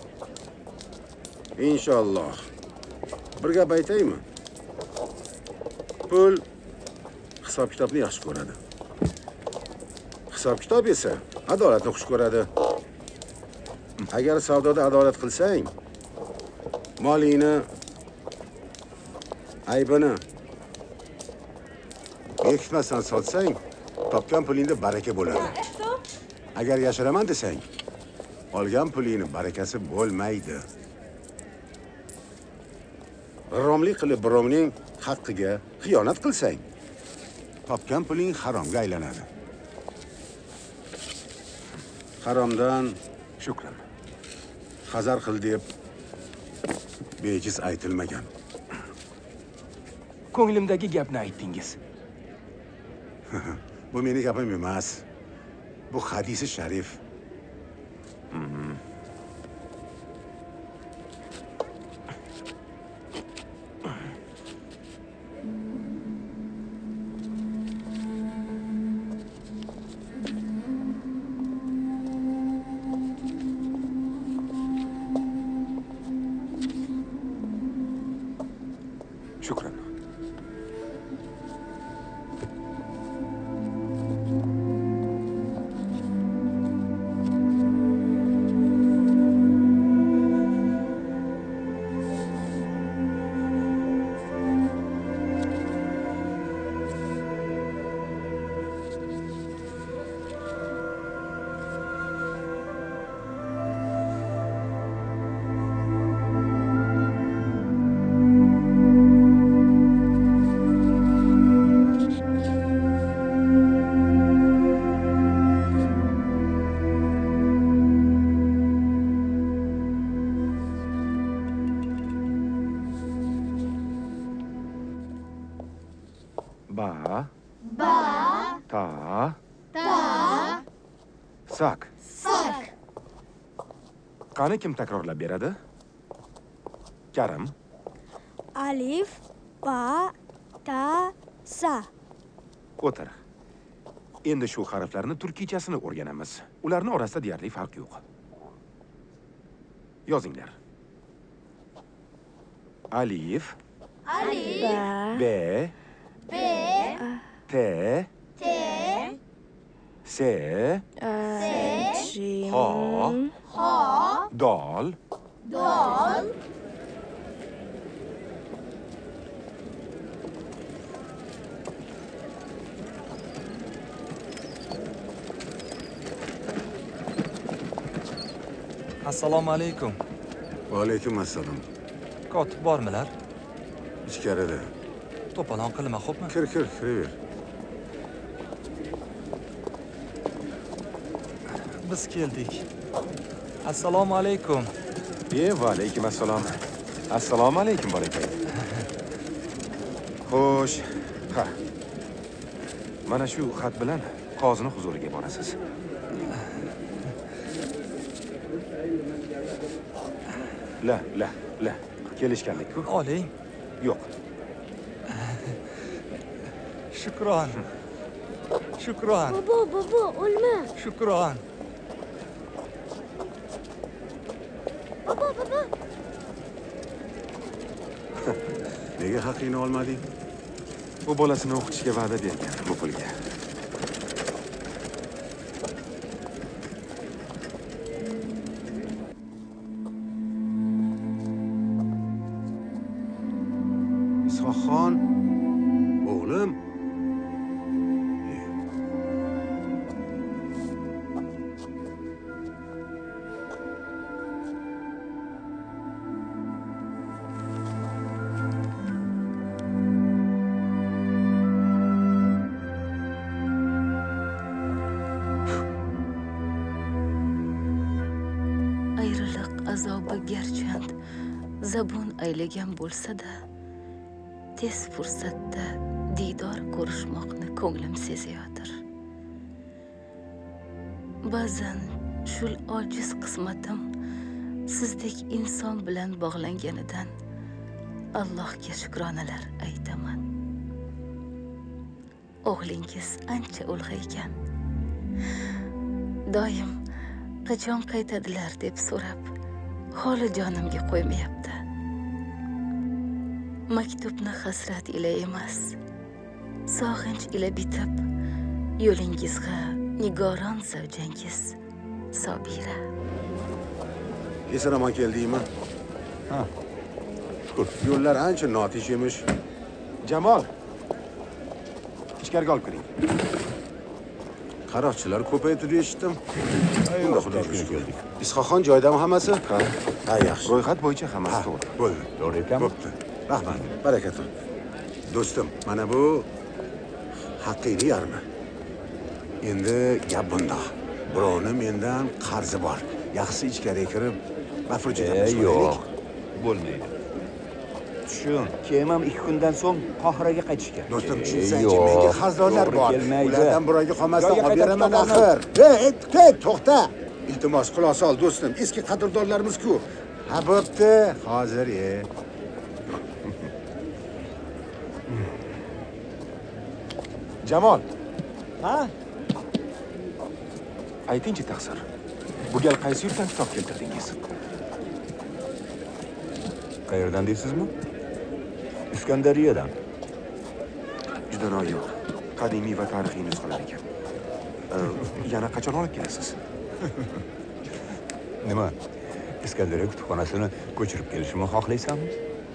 Inshaalloh. Bir gap aytaymi? Pul hisob kitobni yaxshi ko'radi. Hisob kitob esa adolatni xush ko'radi. Agar savdoda adolat qilsang, molingni, aybini bekitmasdan sotsang, topgan pulingda baraka bo'ladi. Agar yashiraman desang, olgan pulingni barakasi bo'lmaydi. Romlik qilib birovning haqqiga xiyonat qilsang, topgan puling haromga aylanadi. Haromdan shukran. Hazar qil deb bejiz aytilmagan. Ko'nglimdagi gapni aytdingiz. Bu meni gapim emas. Bu hadisi sharif. Shukran. Ba. Ba. Ta. Ta. Sak. Sak. Qani kim takrorlab beradi? Karim. Alif, ba, ta, sa. O'tir. Endi shu harflarni turkiychasini o'rganamiz. Ularning orasida deyarli farq yo'q. Yozinglar. Alif. Alif. B. B. T. T. S. Jim. Ha. Ha. Dol. Dol. Assalomu alaykum. Va alaykum assalom. Kotib bormilar? Ichkarida. To'polon qilma, xo'pmi? Kir, kiraver. Biz keldik. Assalomu alaykum. Va alaykum assalom. Assalomu alaykum barakay. Xo'sh. Ha. Mana shu xat bilan qozining huzuriga borasiz. La. Kelishganlik-ku. Oling. Yo'q. Shukron. Shukron. Bobo, o'lma. Shukron. Bobo. Nega haqingni olmading? U bolasini o'qitishga va'da bergan bu pulga. Ishoqxon, o'g'lim. Ayriliq azobi garchand zabun aylagan bo'lsa-da, tez fursatda diydor ko'rishmoqni ko'nglim sezayotir. Ba'zan shul ojiz qismatim sizdek inson bilan bog'langanidan Allohga shukronalar aytaman. O'g'lingiz ancha ulg'aygan. Doim qachon qaytadilar deb so'rab, holi jonimga qo'ymayapti. Maktubni hasrat ila emas, sog'inch ila bitib, yo'lingizga nigoron zavjangiz Sobira. Eson-omon keldingmi? Ha. Yo'llar ancha notinch emish. Jamol. Ichkariga olib kiring. Qaroqchilar ko'paydi deb eshitdim. Unda xudoga shukr. Ishoqxon joyidami hammasi? Ha, yaxshi. Ro'yxat bo'yicha hammasi to'g'ri. Bo'ldi. To'g'ri ekanmi? Bo'pti. Rahmat. Baraka top. Do'stim, mana bu haqiqiy yarmi. Endi gap bundoq. Birovni mendan qarzi bor. Yaxshisi ichkariga kirib, mafrujadan yo'q. Bo'lmaydi. tushun. Keyin ham 2 kundan so'ng Qohiraga qaytishga. Do'stim, tushunsanchi, menga qarzdorlar bor. Kelmaydi. Ulardan biroyga qolmasdan Joyiga olib beraman qaytib axir. Hey, to'xta. Iltimos, quloq sol do'stim. Eski qadrdonlarimiz-ku. Ha, bo'pti. Hozir, Jamol. Ha? Aytingchi taqsir. Bu gal qaysi yurtdan kitob keltirdingiz? Qayerdan deysizmi? Iskandariyadan. Juda noyob. Qadimiy va tarixiy nusxalar ekan. Yana qachon olib kelasiz? Nima? Iskandariya kutubxonasini ko'chirib kelishimni xohlaysanmi?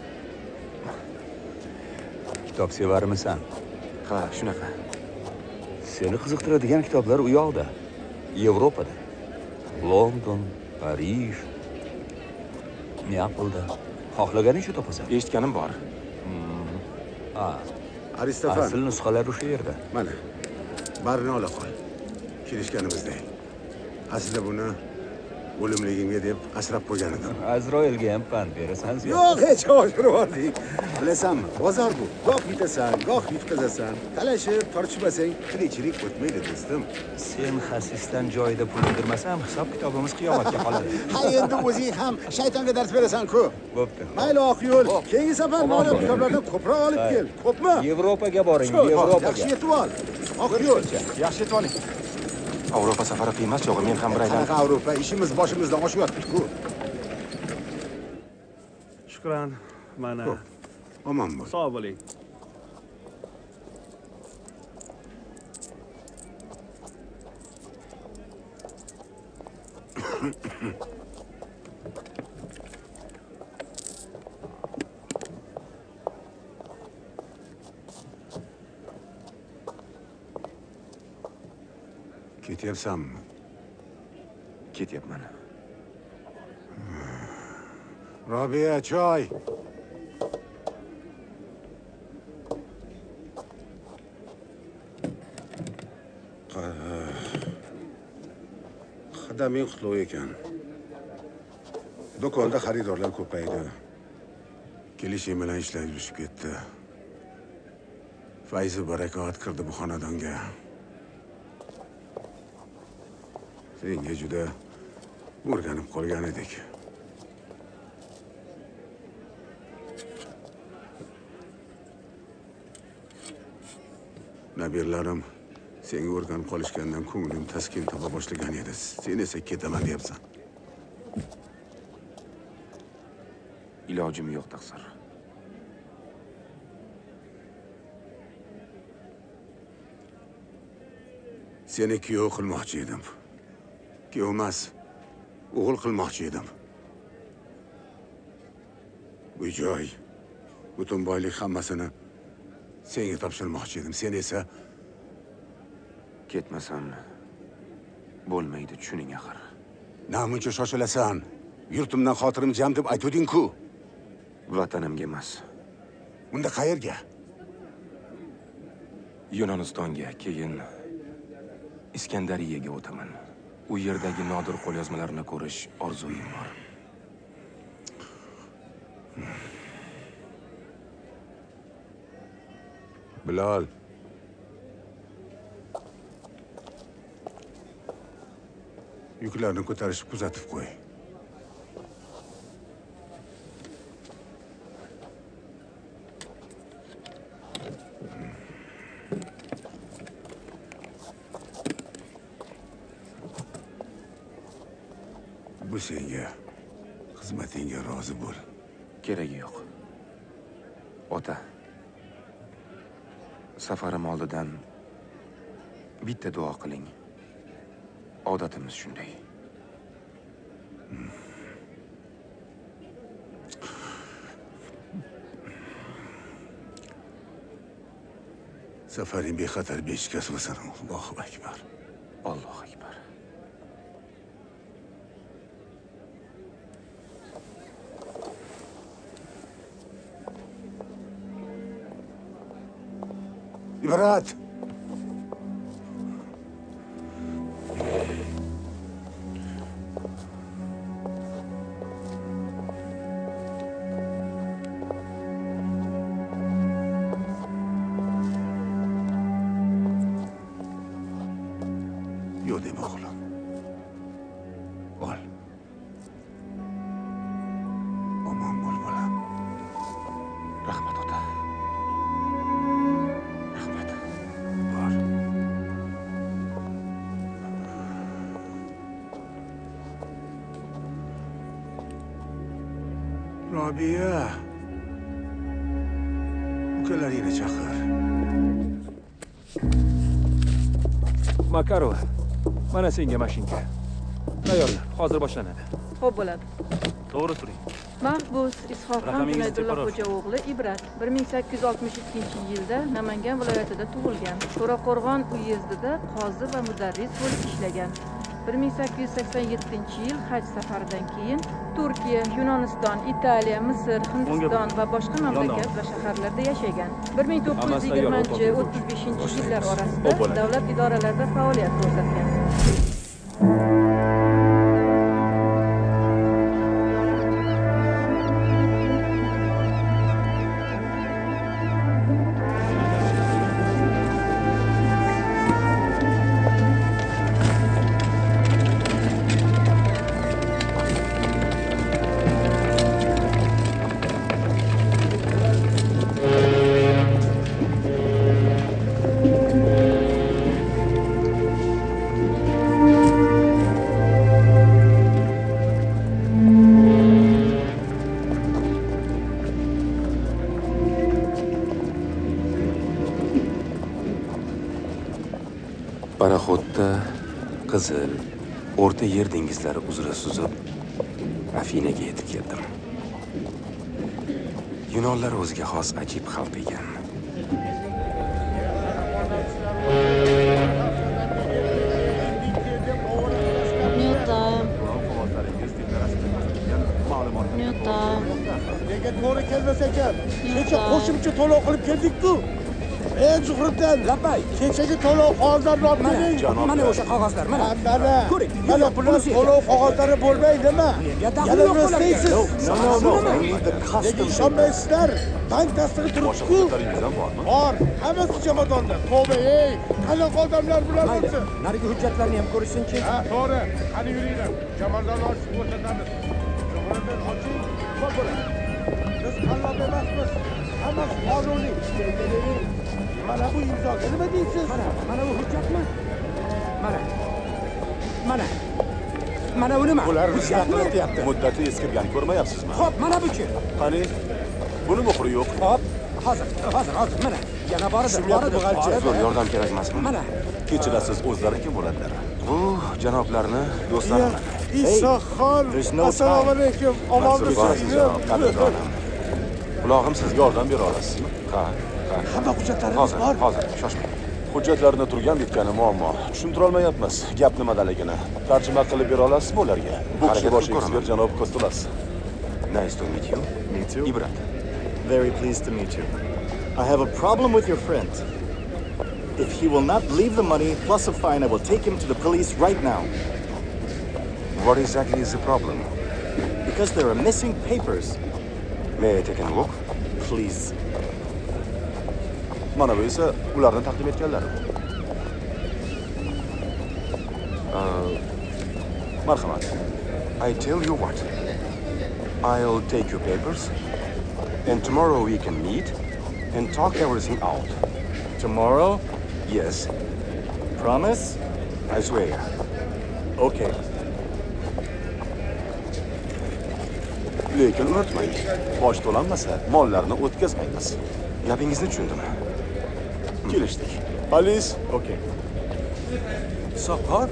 Kitob sevarmisan? Ha, shunaqa. Seni qiziqtiradigan kitoblar u yoqda. Yevropada. London, Parij, Neapolda. Xohlaganingcha topasan. Eshitganim bor. Ha. Aristofan. Asl nusxalar o'sha yerda. Mana. Barini ola qol. Kelishganimizdek. Aslida buni o'limligimga deb asrab qo'ygan edim. Azroilga ham pand berasan sen. Yo'q, hech oshirvording. Bilasanmi? Bozor bu. Goh yutasan, goh yutqizasan. Talashib, tortishmasang, tirikchilik o'tmaydi, do'stim. Sen xasisdan joyida pul indirmasam, hisob kitobimiz qiyomatga qoladi. Ha, endi o'zing ham shaytonga dars berasan-ku. Bo'pti. Mayli, oq yo'l. Keyingi safar ma'lum kitoblardan ko'proq olib kel. Ko'pmi? Yevropaga boring, Yevropaga. Yaxshi yetib ol. Oq yo'l. Yaxshi yetib oling. Avropa safari qiymas chog'i men ham bir aylanib. Qanaqa Avropa? Ishimiz boshimizdan oshib yotibdi-ku. Shukran. Mana. Omon bo'l. Sog' bo'ling. Ketyapsanmi? Ketyapman. Robiya, choy. Qadaming qutlug' ekan. Do'konda xaridorlar ko'paydi. Kelishim bilan ishlar yurishib ketdi. Fayzi barakot kirdi bu xonadonga. Senga juda o'rganib qolgan edik. Nabirlarim senga o'rganib qolishgandan ko'nglim taskin topa boshlagan edi. Sen esa ketaman deyapsan. Ilojim yo'q taqsir. Seni kuyov qilmoqchi edim. Kuyov emas, o'g'il qilmoqchi edim. Bu joy, butun boylik hammasini senga topshirmoqchi edim. Sen esa ketmasam bo'lmaydi, tushuning axir. Namuncha shoshilasan? Yurtimdan xotirim jam deb aytding-ku. Vatanimga emas. Unda qayerga? Yunonistonga, keyin Iskandariyaga o'taman. U yerdagi nodir qo'lyozmalarni ko'rish orzuim bor. Bilal. Yuklarni ko'tarishib kuzatib qo'y. Bu senga, xizmatingga rozi bo'l. Keragi yo'q. Ota. Safarim oldidan bitta duo qiling. Odatimiz shunday. Safaring bexatar beshikasi bo'lsin. Allohu akbar. Allohu akbar. Ibrat. Robiya. Ukalaringni chaqir. Makarova, mana senga mashinka. Tayyorlar, hozir boshlanadi. Xo'p bo'ladi. To'g'ri turing. Mahbus Ishoqxon Junaydullo xo'ja o'g'li Ibrat 1862-yilda Namangan viloyatida tug'ilgan. To'raqo'rg'on uyezdida qozi va mudarris bo'lib ishlagan. 1887-yil haj safaridan keyin Turkiya, Yunoniston, Italiya, Misr, Hindiston va boshqa mamlakat va shaharlarda yashagan. 1920-35-yillar orasida davlat idoralarida faoliyat ko'rsatgan. Paraxodda Qizil, O'rta Yer dengizlari uzra suzib, Afinaga yetib keldim. Yunonlar o'ziga xos ajib xalq ekan. Nega to'g'ri kelmas ekan? Kecha qo'shimcha to'lov qilib keldik-ku. Zuhriddin, Labbay, kechagi to'lov qog'ozlarini olib keling. Mana o'sha qog'ozlar, mana. Mana. Mana bular to'lov qog'ozlari bo'lmaydimi? Yana istaysiz? Nega ishonmaysizlar? Bank tasdig'i turibdi-ku. Bor, hammasi chamadonda. Tavba, ey, qanaqa odamlar bular bo'lsa? Narigi hujjatlarni ham ko'rishsin-chi. Ha, to'g'ri. Qani yuringlar. Chamadonni ochib ko'rsatamiz. Zuhriddin, oching, nima bo'ladi? Biz qallab emasmiz. Hammasi qonuniy. Mana bu imzoga nima deysiz? Mana bu hujjatmi? Mana bu nima? Bular bizga qilyapti. Muddati eskirgani ko'rmayapsizmi? Xo'p, mana bu-chi. Qani, buni muhri yo'q. Xo'p, hozir, mana. Yana boridir. Zo'r yordam kerak emasmi? Mana. Kechirasiz, o'zlari kim bo'ladilar? Bu janoblarni do'stlarim. Isoqxon, assalomu alaykum. Omonmisizmi? Qulog'im sizga yordam bera olasizmi? Ha. Hamma hujjatlarimiz bor. Hozir, shoshmang. Hujjatlarni turgan bitgani muammo. Tushuntira olmayapmiz. Gap nimadaligini. Tarjima qilib bera olasizmi ularga? Bu kishi bosh ekspert janob Kostulas. Nice to meet you. Me too. Ibrat. Very pleased to meet you. I have a problem with your friend. If he will not leave the money plus a fine, I will take him to the police right now. What exactly is the problem? Because there are missing papers. May I take a look? Please. Mana bu esa ularni taqdim etganlari. Marhamat. I tell you what. I'll take your papers and tomorrow we can meet and talk everything out. Tomorrow? Yes. Promise? I swear. Okay. Lekin unutmang, bosh to'lanmasa, mollarni o'tkazmaymiz. Gapingizni tushundim. Kelishdik. Polis. Okay. Soqol?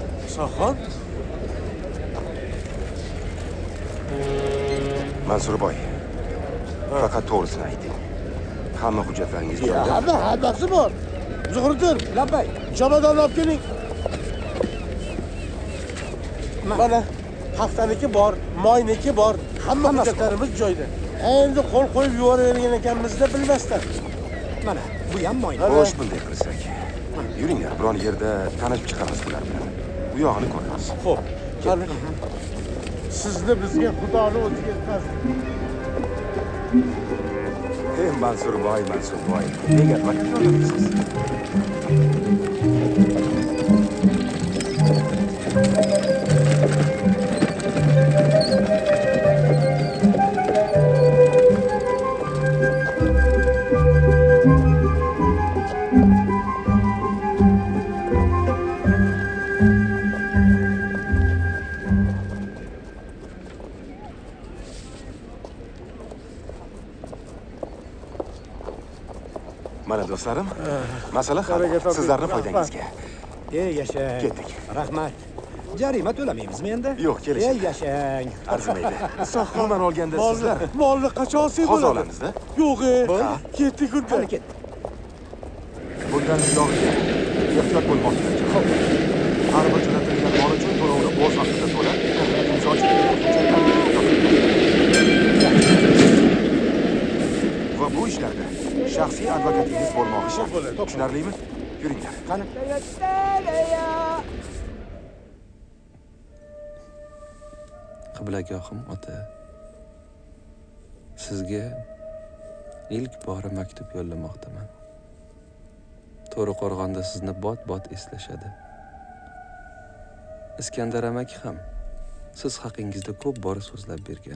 Mansurboy. Faqat to'g'risini ayting. Hamma hujjatlaringiz joyida. Hammasi bor. Zuhriddin, Labbay, chamadonni olib keling. Mana haftaniki bor, moyniki bor, hamma hujjatlarimiz joyida. Endi qo'l qo'yib yuboravergan ekanmiz-da bilmasdan. Mana, bu ham moyni. Xo'sh, bunday qilsak. Yuringlar, biron yerda tanishib chiqamiz bular bilan. Bu yog'ini ko'ramiz. Xo'p, qani. Sizni bizga Xudoni o'ziga yetkazdi. Ey Mansurboy. Nega takrorlaysiz? Mana do'stlarim, masala hal. Sizlarning foydangizga. Ey yashang. Ketdik. Rahmat. Jarima to'lamaymiz endi? Yo'q, kelishdik. Ey yashang. Arzimaydi. Umuman olganda sizlar Molni qachon olsak hozir bo'ladi? olamizda. Yo'q, ketdik unda. Qani ket. Bundan buyog'iga ehtiyot bo'lmoq kerak. Xo'p. Har bir jo'natilgan mol uchun to'lovni o'z vaqtida to'lab, imzo va bu ishlarda shaxsiy advokatingiz bo'lmog'i shart. Tushunarlimi? Yuringlar. Qani. Qiblagohim ota, sizga ilk bora maktub yo'llamoqdaman. To'raqo'rg'onda sizni bot-bot eslashadi. Iskandar amaki ham siz haqingizda ko'p bora so'zlab bergan.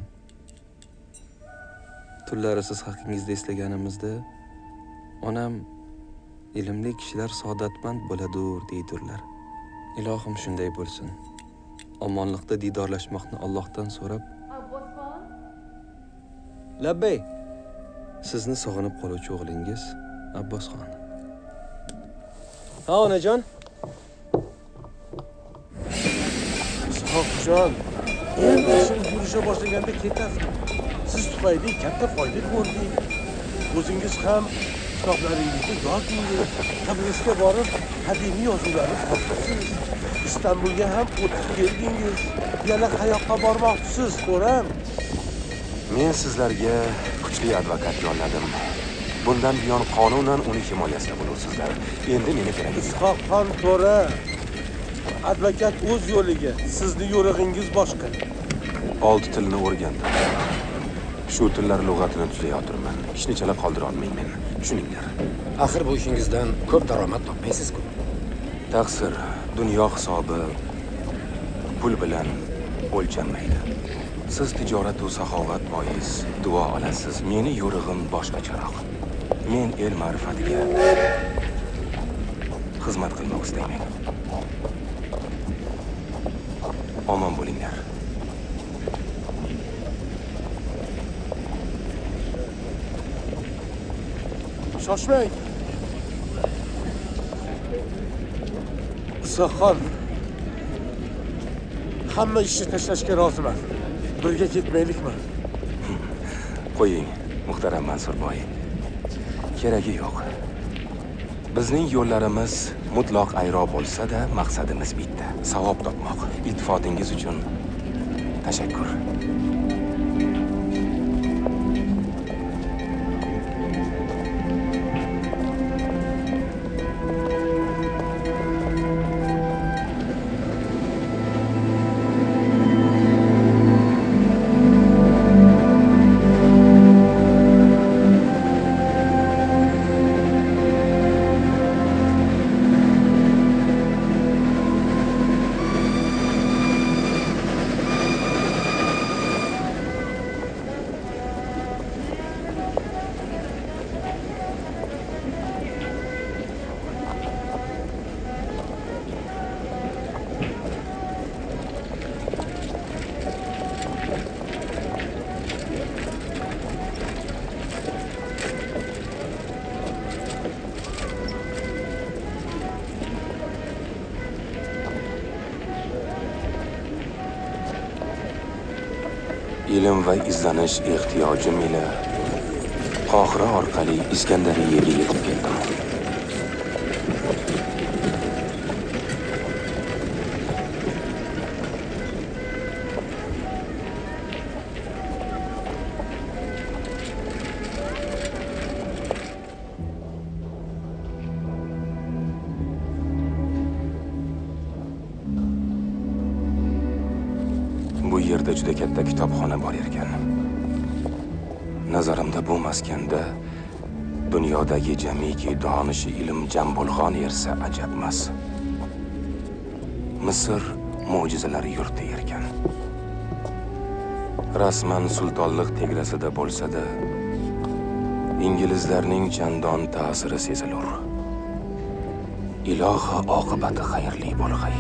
Tunlari siz haqingizda eslaganimizda onam ilmli kishilar saodatmand bo'ladur deydirlar. Ilohim shunday bo'lsin. Omonlikda didorlashmoqni Allohdan so'rab, Abbosxon, labbay. Sizni sog'inib qoluvchi o'g'lingiz Abbosxon. Ha, onajon. Sohibjon, endi ishim yurisha boshlaganda ketasiz. Siz tufayli katta foyda ko'rdik. O'zingiz ham kitoblaringizni yozdingiz. Tabrisga borib, qadimiy yozuvlarni topdingiz. Istanbulga ham o'tib keldingiz. Yana qayoqqa bormoqchisiz, so'ram? Men sizlarga kuchli advokat yolladim. Bundan buyon qonunan uning himoyasida bo'lasizlar. Endi meni kerak. Ishoqxon to'ra. Advokat o'z yo'liga, sizni yo'rig'ingiz boshqa. 6 tilni o'rgandim. Shu tillar lug'atini tuzayotirman. Hech nechala qoldira olmayman. Tushuninglar. Axir bu ishingizdan ko'p daromad topmaysiz-ku. Taqsir, dunyo hisobi pul bilan o'lchanmaydi. Siz tijorat va saxovat bois duo olasiz. Meni yo'rig'im boshqacharoq. Men el ma'rifatiga xizmat qilmoq istayman. Omon bo'linglar. Shoshmang. Isoqxon. Hamma ishni tashlashga roziman. Birga ketmaylikmi? Qo'ying, muhtaram Mansurboy. Keragi yo'q. Bizning yo'llarimiz mutlaq ayro bo'lsa-da, maqsadimiz bitta. Savob topmoq. Iltifotingiz uchun tashakkur. Ilm va izlanish ehtiyojim ila Qohira orqali Iskandariyaga yetib keldim. Bu yerda juda katta kitobxona bor ekan. Nazarimda bu maskanda dunyodagi jamiki donishi ilm jam bo'lgan yersa ajabmas. Misr mo'jizalar yurti ekan. Rasman sultonlik tegrasida bo'lsa-da, inglizlarning chandon ta'siri sezilur. Ilohi oqibati xayrli bo'lg'ay.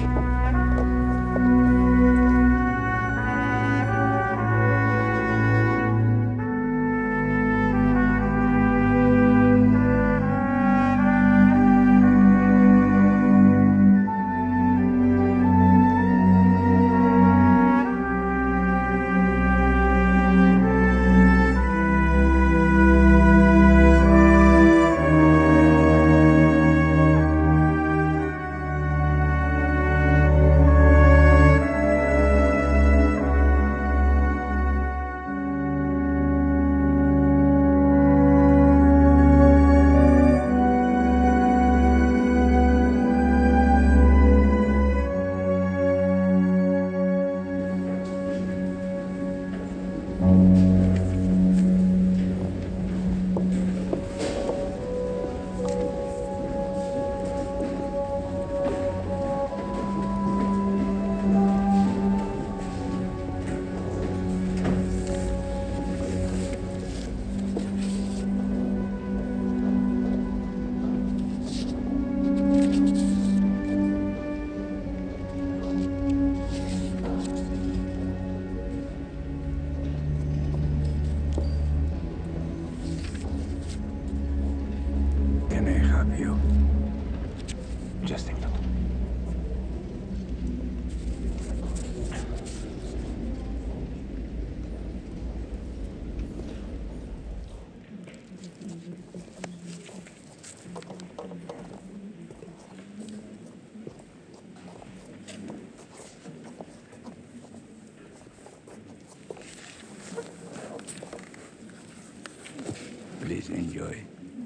Please enjoy.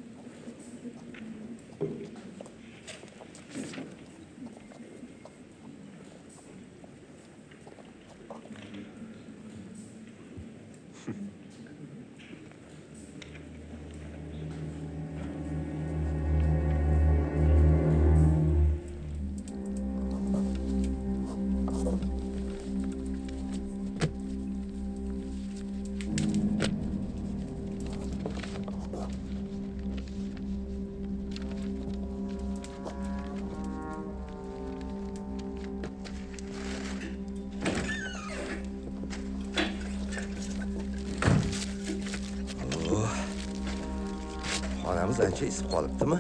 Xonamiz ancha isib qolibdimi?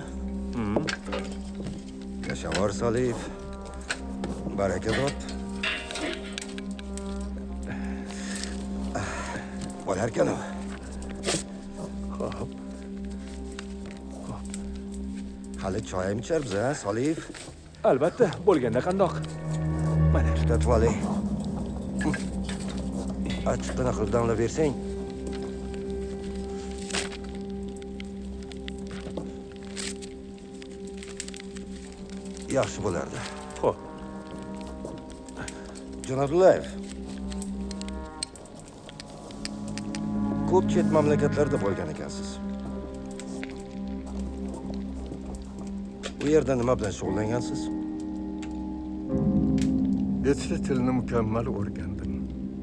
Yashavor Soliyev. Baraka top. Bo'larkan-ku. Xo'p. Hali choy icharmiz, ha, Soliyev? Albatta, bo'lganda qandoq? Mana tutatib oling. Achchiqqina qilib damlab bersang. Yaxshi bo'lardi. Xo'p. Janobullayev. Ko'p chet mamlakatlarda bo'lgan ekansiz. Bu yerda nima bilan shug'ullangansiz? 7 tilni mukammal o'rgandim.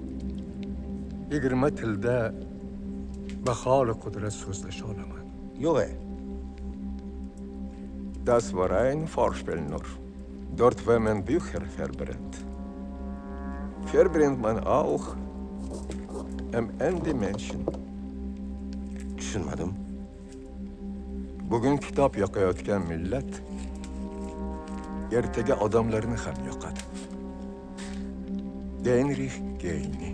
20 tilda baholi qudrat so'zlasha olaman. Yo'q. Das war ein Vorspiel nur. Dort war mein Bücher verbrennt. Verbrennt man auch am Ende Menschen. Tushunmadim. Bugun kitob yoqayotgan millat ertaga odamlarni ham yoqadi. Heinrich Heine.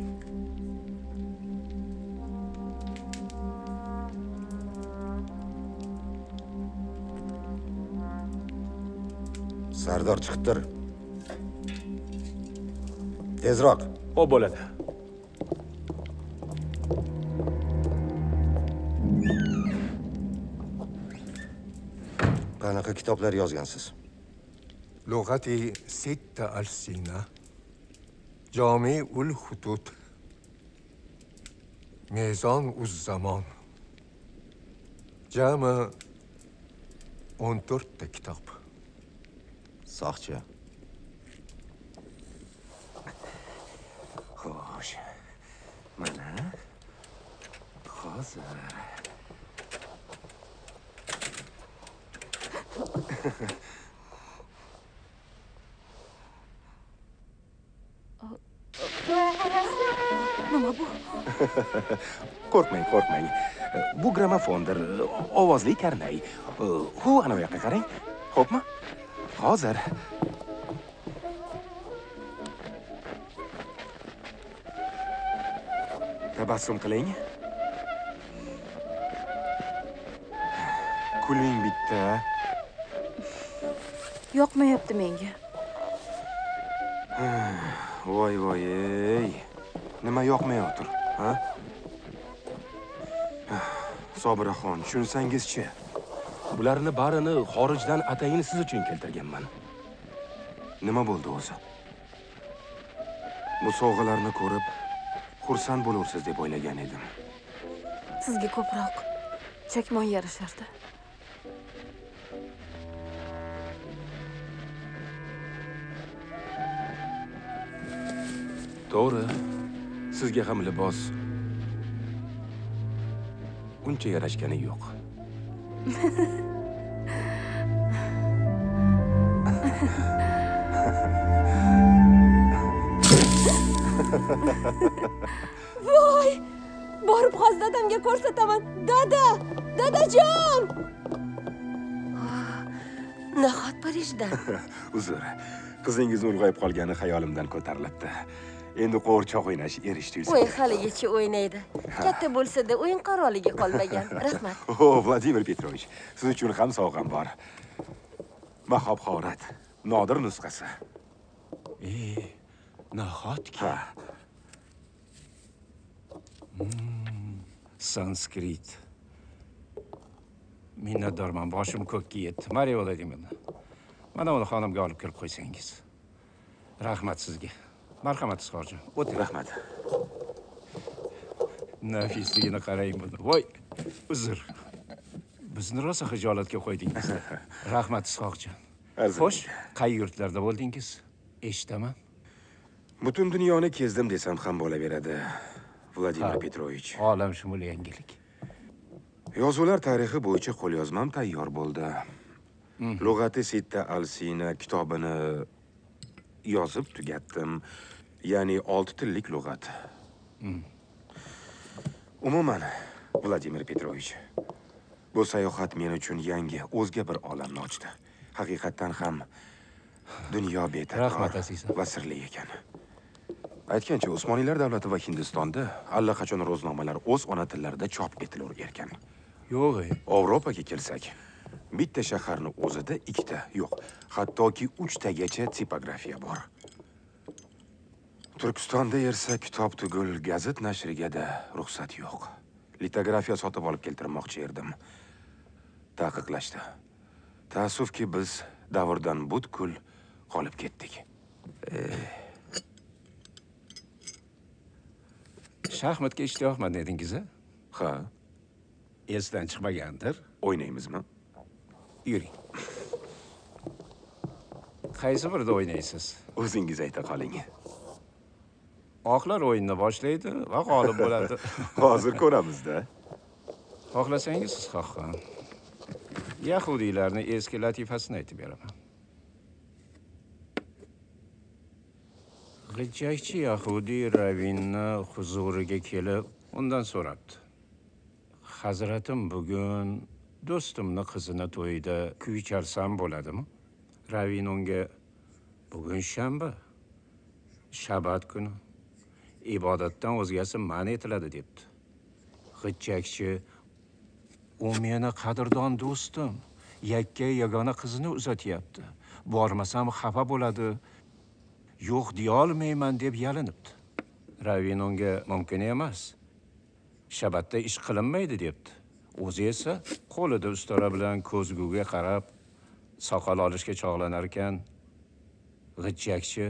Sardor chiqibdir. Tezroq. O bo'ladi. Qanaqa kitoblar yozgansiz? لغتي 6 ألسنة جامع الخطوط ميزان الزمان جمع 14 kitob. Soqchi. Xo'sh. Mana hozir Nima bu? Qo'rqmang, qo'rqmang. Bu gramofondir, ovozli karnay. Hu ana yoqqa qarang. Xo'pmi? Hozir. Tabassum qiling. Kuling bitta. Yoqmayapti menga. Voy voy ey. Nima yoqmayotir, ha? Sobiraxon, tushunsangiz-chi. Bularni barini xorijdan atayin siz uchun keltirganman. Nima bo'ldi o'zi? Bu sovg'alarni ko'rib, xursand bo'lursiz deb o'ylagan edim. Sizga ko'proq chakmon yarashardi. To'g'ri. Sizga ham libos uncha yarashgani yo'q. Voy! Borib hozir dadamga ko'rsataman. Dadajon! Nahot Parijdan. Uzr. Qizingiz ulg'ayib qolgani xayolimdan ko'tarilibdi. Endi qo'rchoq o'ynash erishdi. O'y haligacha o'ynaydi. Katta bo'lsa-da o'yin qaroliga qolmagan. Rahmat. Vladimir Petrovich, siz uchun ham sovg'am bor. Mahob Xorat, nodir nusxasi. Nahotki. Sanskrit. Minnatdorman, boshim ko'kka yetdi. Mariya Vladimirovna, mana uni xonimga olib kirib qo'ysangiz. Rahmat sizga. Marhamat Isqorjon. O'ting. Rahmat. Nafisligini qarang buni. Voy, uzr. Bizni rosa xijolatga qo'ydingiz. Rahmat Isqorjon. Xo'sh, qay yurtlarda bo'ldingiz? Eshitaman. Butun dunyoni kezdim desam ham bo'laveradi, Vladimir Petrovich. Olamshumul yangilik. Yozuvlar tarixi bo'yicha qo'lyozmam tayyor bo'ldi. Lug'ati Sitta al-Sina kitobini yozib tugatdim. Ya'ni 6 tillik lug'at. Umuman, Vladimir Petrovich, bu sayohat men uchun yangi, o'zga bir olamni ochdi. Haqiqatan ham dunyo betakror va sirli ekan. Aytgancha, Usmoniylar davlati va Hindistonda allaqachon ro'znomalar o'z ona tillarida chop etilar ekan. Yo'q. Yevropaga kelsak, bitta shaharni o'zida 2 ta, yo'q, hattoki 3 tagacha tipografiya bor. Turkistonda esa kitob tugul gazet nashriga-da ruxsat yo'q. Litografiya sotib olib keltirmoqchi edim. Taqiqlashdi. Ta'assufki biz davrdan butkul qolib ketdik. Shaxmatga ishtiyoqman dedingiz-a? Ha. Esdan chiqmagandir. O'ynaymizmi? Yuring. Qaysi birida o'ynaysiz? O'zingiz ayta qoling. Oqlar o'yinni boshlaydi va g'olib bo'ladi. Hozir ko'ramiz-da. Xohlasangiz siz xohlang. Yahudiylarning eski latifasini aytib beraman. G'ijjakchi Yahudiy ravinni huzuriga kelib, undan so'rabdi. Hazratim, bugun do'stimni qizini to'yida kuy chalsam bo'ladimi? Ravin unga, bugun shanba, shabat kuni, ibodatdan o'zgasi man etiladi debdi. G'ijjakchi, u meni qadrdon do'stim, yakka yagona qizini uzatyapti. Bormasam xafa bo'ladi. Yo'q deya olmayman deb yalinibdi. Ravin unga mumkin emas. Shabatda ish qilinmaydi debdi. O'zi esa qo'lida ustara bilan ko'zguga qarab soqol olishga chog'lanar ekan. G'ijjakchi,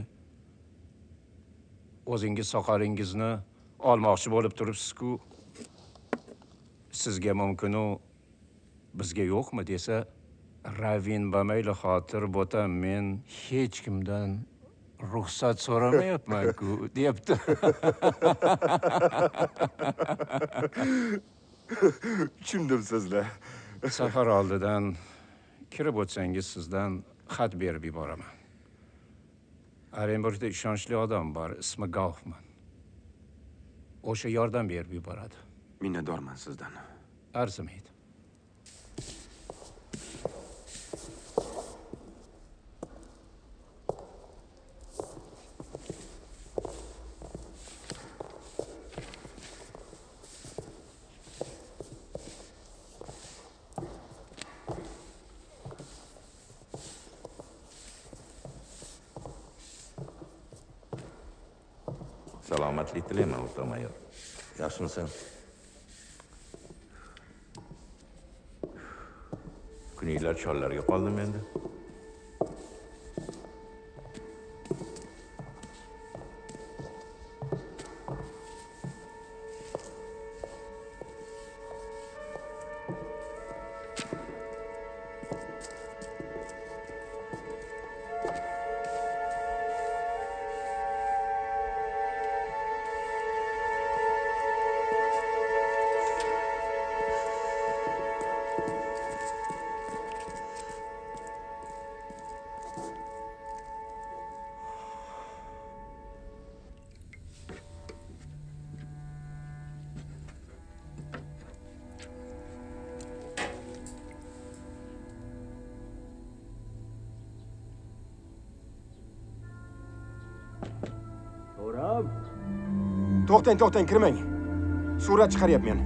o'zingiz soqolingizni olmoqchi bo'lib turibsiz-ku. Sizga mumkin-u, bizga yo'qmi desa, Ravin bamayli xotir bo'tam, men hech kimdan ruxsat so'ramayapman-ku, debdi. Tushundim sizlar. Safar oldidan kirib o'tsangiz sizdan xat berib yuboraman. Orenburgda ishonchli odam bor, ismi Gaufman. O'sha yordam berib yuboradi. Minnatdorman sizdan. Arzimaydi. Salomatlik tilayman, o'rta mayor. Yaxshimisan? Kuninglar chollarga qoldimi endi? To'g'ri. To'xtang, kirmang. Surat chiqaryapman.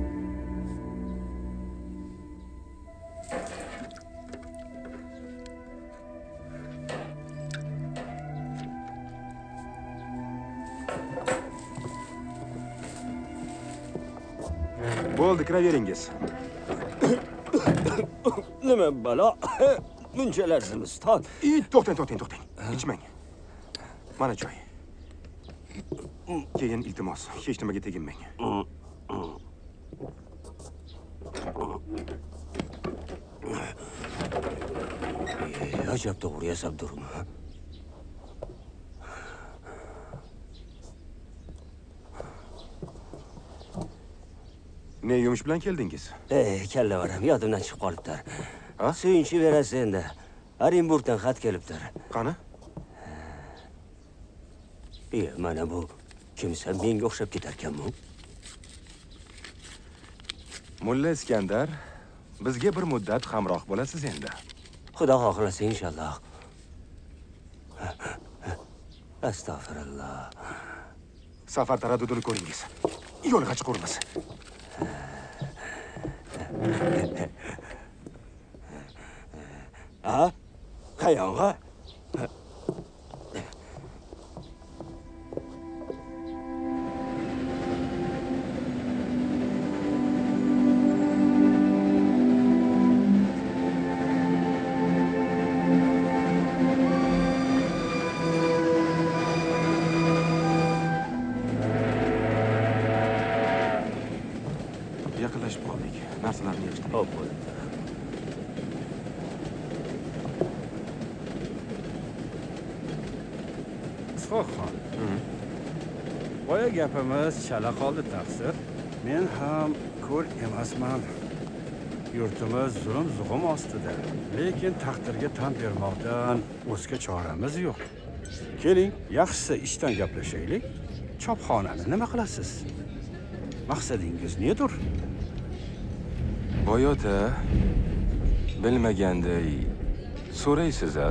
Bo'ldi, kiraveringiz. Nima balo? Bunchalar zimiston. To'xtang. Ichmang. Mana choy. Keyin iltimos, hech nimaga teginmang. Ajab to'g'ri yasabdurmi? Ne yumush bilan keldingiz? Kallavaram yodimdan chiqib qolibdir. Suyunchi berasiz endi. Orenburgdan xat kelibdir. Qani? Mana bu kimsa menga o'xshab ketarkanmi? Mulla Iskandar, bizga bir muddat hamroh bo'lasiz endi. Xudo xohlasa inshaalloh. Astag'firullah. Safar taraddudini ko'ringiz. Yo'lga chiqurmiz. Qayoqqa? Yaqinlashib qoldik. Narsalarni yig'ishtirib. Xo'p, bo'ldi. Isfoxon. Boya gapimiz chala qoldi taqsir. Men ham ko'r emasman. Yurtimiz zulm-zug'um ostida. Lekin taqdirga tan bermoqdan o'zga choramiz yo'q. Keling, yaxshisi ishdan gaplashaylik. Chopxonani nima qilasiz? Maqsadingiz nedir? Boyota bilmaganday so'raysiz-a?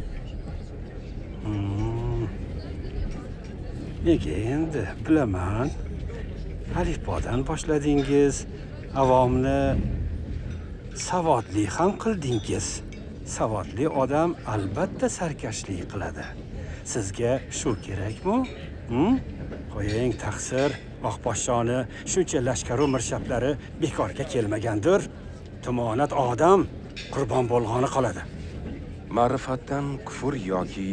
Nega endi bilaman. Alifbodan boshladingiz, avomni savodli ham qildingiz. Savodli odam albatta sarkashlik qiladi. Sizga shu kerakmi? Qo'ying taqsir. Oqposhshoni shuncha lashkaru mirshablari bekorga kelmagandir. Tumonat odam qurbon bo'lgani qoladi. Ma'rifatdan kufr yoki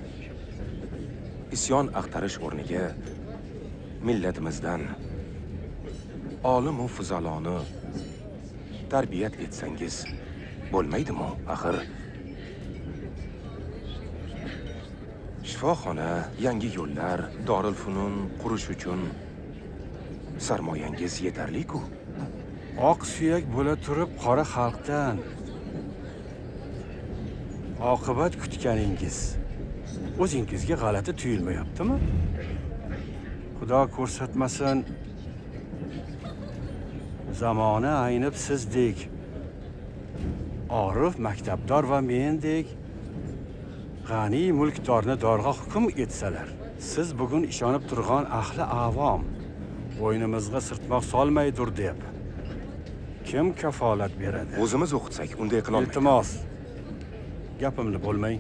isyon axtarish o'rniga millatimizdan olim va fuzaloni tarbiyat etsangiz bo'lmaydimi? Axir shifoxona, yangi yo'llar, Dorulfunun qurish uchun sarmoyangiz yetarli-ku. Oq suyak bo'la turib qora xalqdan oqibat kutganingiz o'zingizga g'alati tuyulmayaptimi? Xudo ko'rsatmasin, zamoni aynib sizdek orif maktabdor va mendek g'aniy mulkdorni dorg'a hukm etsalar, siz bugun ishonib turgan ahli avom bo'ynimizga sirtmoq solmaydir deb kim kafolat beradi? O'zimiz o'qitsak, unday qila olmaydi. Iltimos, gapimni bo'lmang.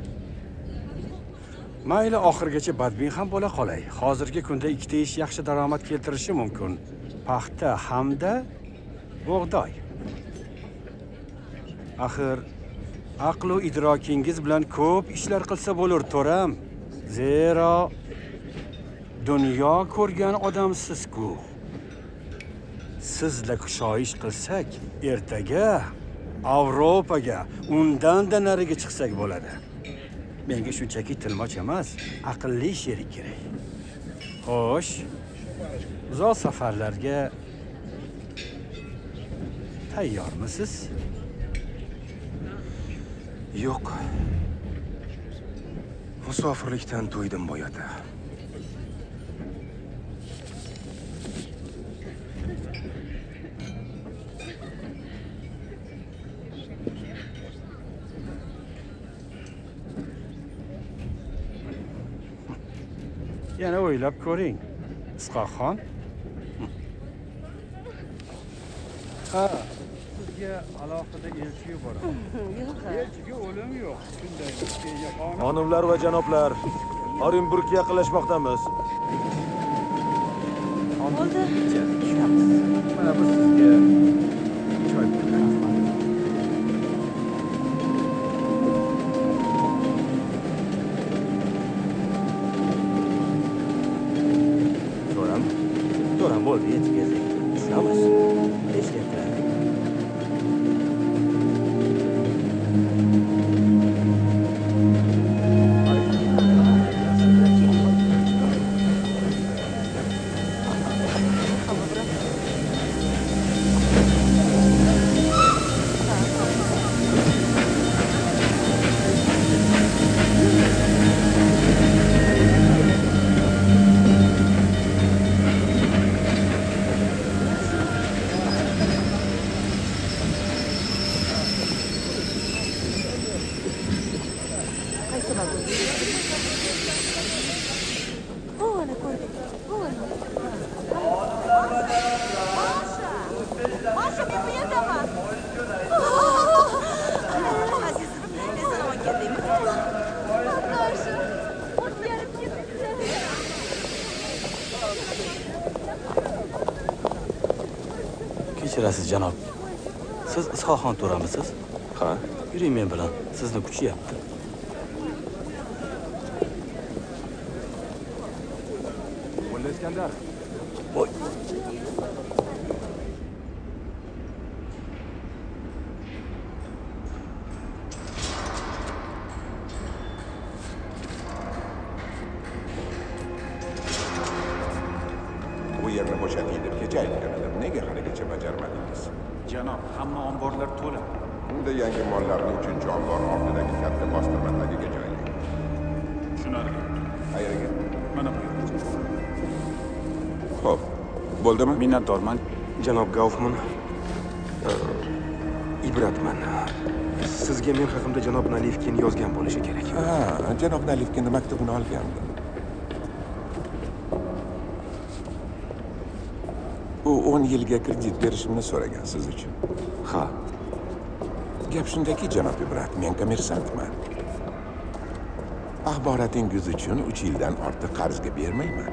Mayli oxirgacha badbin ham bo'la qolay. Hozirgi kunda ikkita ish yaxshi daromad keltirishi mumkin. Paxta hamda bug'doy. Axir aql va idrokingiz bilan ko'p ishlar qilsa bo'lar, to'ram. Zero dunyo ko'rgan odamsiz-ku. Sizla kushoyish qilsak, ertaga Avropaga undan-da nariga chiqsak bo'ladi. Menga shunchaki tilmoch emas, aqlli sherik kerak. Xo'sh, uzoq safarlarga tayyormisiz? Yo'q. Musofirlikdan to'ydim boyota. Yana o'ylab ko'ring. Isqoqxon. Ha, sizga alohida elchi yuboraman. Elchiga o'lim yo'q. Shunday xonim. Xonimlar va janoblar, Orenburgga yaqinlashmoqdamiz. Bo'ldi. Mana bu sizga choy beramiz. To'ram bo'ldi, yetib keldik. Ishlamiz. Eslayaptilar. Kechirasiz janob. Siz Isqoqxon to'ramisiz? Ha. Yuring men bilan. Sizni kuchyapti. Mulla Iskandar. Voy. Bu yerni bo'shating deb kecha aytgan edim. Nega haligacha bajarmadingiz? Janob, hamma omborlar to'la. Unda yangi mollarni 3-chi ombor ortidagi katta bostirma tagiga joylang. Tushunarli. Qayerga? Mana bu yerga. Xo'p, bo'ldimi? Minnatdorman. Janob Gaufman. Ibratman. Sizga men haqimda janob Nalivkin yozgan bo'lishi kerak. Ha, janob Nalivkin maktubini olgandim. U 10 yilga kredit berishimni so'ragan siz uchun. Ha. Gap shundaki, janob Ibrat, men kommersantman. Axborotingiz uchun 3 yildan ortiq qarzga bermayman.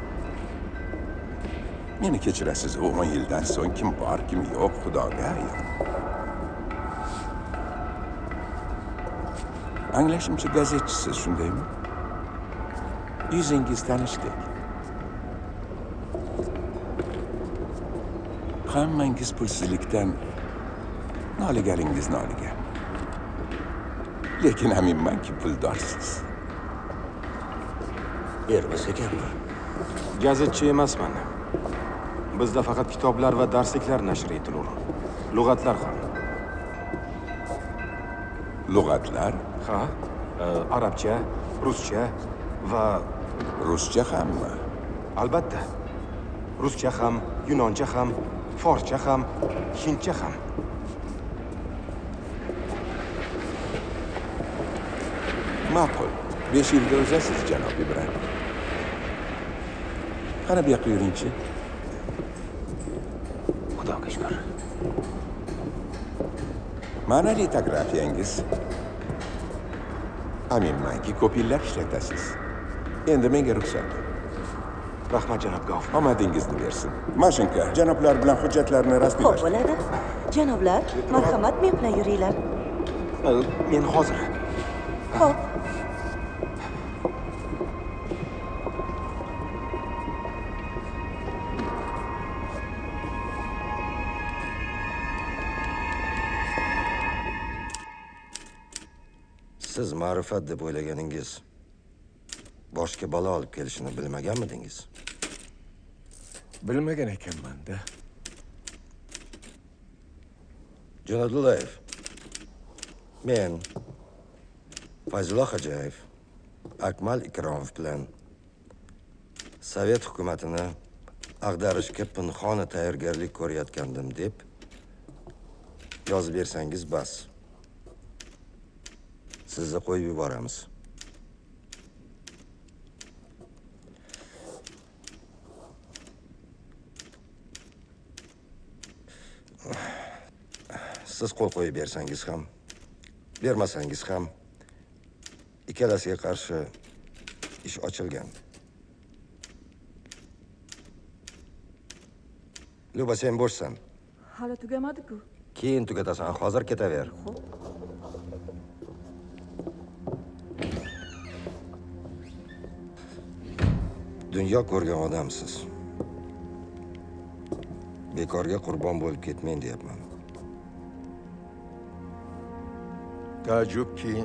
Meni kechirasiz, u 10 yildan so'ng kim bor, kim yo'q, Xudoga ayon. Anglashimcha gazetchisiz, shundaymi? Yuzingiz tanishdek. Hammangiz pulsizlikdan noliganingiz noliga. Lekin aminmanki puldorsiz. Ermas ekanman. Gazetchi emasman. Bizda faqat kitoblar va darsliklar nashr etilur. Lug'atlar ham. Lug'atlar? Ha. Arabcha, ruscha va ruscha hammi? Albatta. Ruscha ham, yunoncha ham, forscha ham, hindcha ham. Ma'qul. 5 yilga o'zasiz, janob Ibrat. Qani bu yoqqa yuringchi. Xudoga shukr. Mana litografiyangiz. Aminmanki, ko'p yillar ishlatasiz. Endi menga ruxsat. Rahmat, janob Gauf. Omadingizni bersin. Mashinka, janoblar bilan hujjatlarni rasmiylash. Xo'p bo'ladi. Janoblar, marhamat, men bilan yuringlar. Men hozir. Xo'p. Siz ma'rifat deb o'ylaganingiz boshga balo olib kelishini bilmaganmidingiz? Bilmagan ekanman-da. Janodullayev, men Fayzullo Xo'jayev Akmal Ikromov bilan Sovet hukumatini ag'darishga pinhona tayyorgarlik ko'rayotgandim deb yozib bersangiz bas. Sizni qo'yib yuboramiz. Siz qo'l qo'yib bersangiz ham, bermasangiz ham ikkalasiga qarshi ish ochilgan. Luba, sen bo'shsan. Hali tugamadi-ku. Keyin tugatasan, hozir ketaver. Dunyo ko'rgan odamsiz. Bekorga qurbon bo'lib ketmang deyapman. Taajjubki,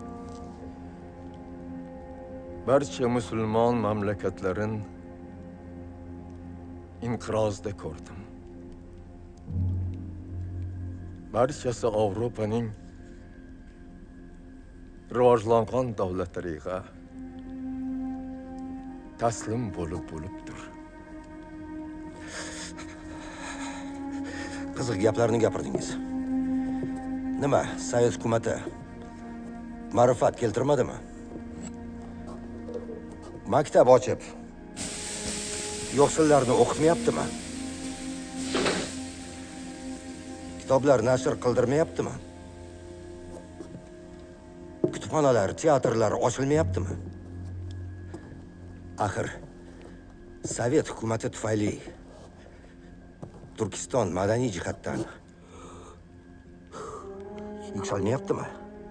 barcha musulmon mamlakatlarin inqirozda ko'rdim. Barchasi Avropaning rivojlangan davlatlariga taslim bo'libdir. Qiziq gaplarni gapirdingiz. Nima, Sovet hukumati ma'rifat keltirmadimi? Maktab ochib, yo'qsillarni o'qitmayaptimi? Kitoblar nashr qildirmayaptimi? Kutubxonalar, teatrlar ochilmayaptimi? Axir Sovet hukumati tufayli Turkiston madaniy jihatdan yuksalmayaptimi?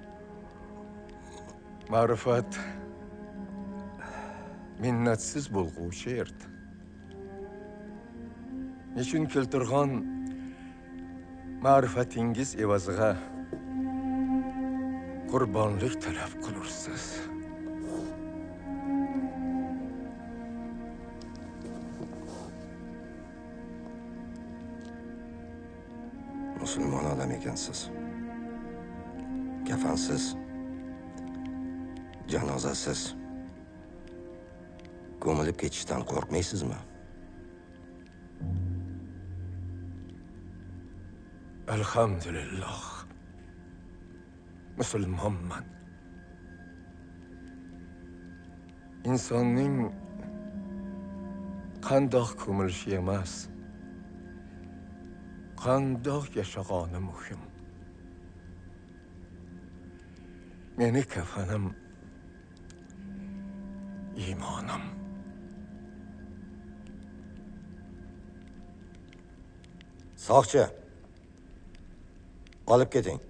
Ma'rifat minnatsiz bo'lg'uvchi ert. Nechun keltirgan ma'rifatingiz evaziga qurbonlik talab qilursiz. Musulmon odam ekansiz. Kafansiz, janozasiz ko'milib ketishdan qo'rqmaysizmi? Alhamdulillah. Musulmonman. Insonning qandoq ko'milishi emas, qandoq yashagani muhim. Meni kafanim iymonim. Soqchi, olib keting.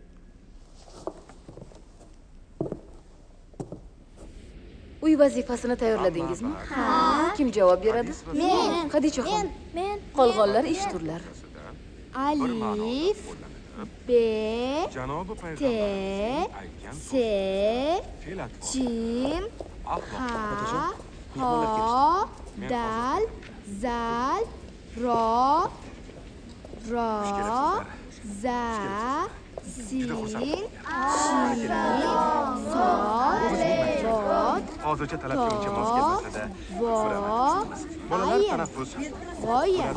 Uy vazifasini tayyorladingizmi? Ha. Kim javob beradi? Men. Xadichaxon. Men. Qolganlar ish turlar. Alif, B, T, S, Jim, Ha, Ho, Dal, Zal, Ro, Za, Sin, Shin, Sod, Rod, Hozircha talabga uncha mos kelmasa-da, bolalar tanaffus. Voya,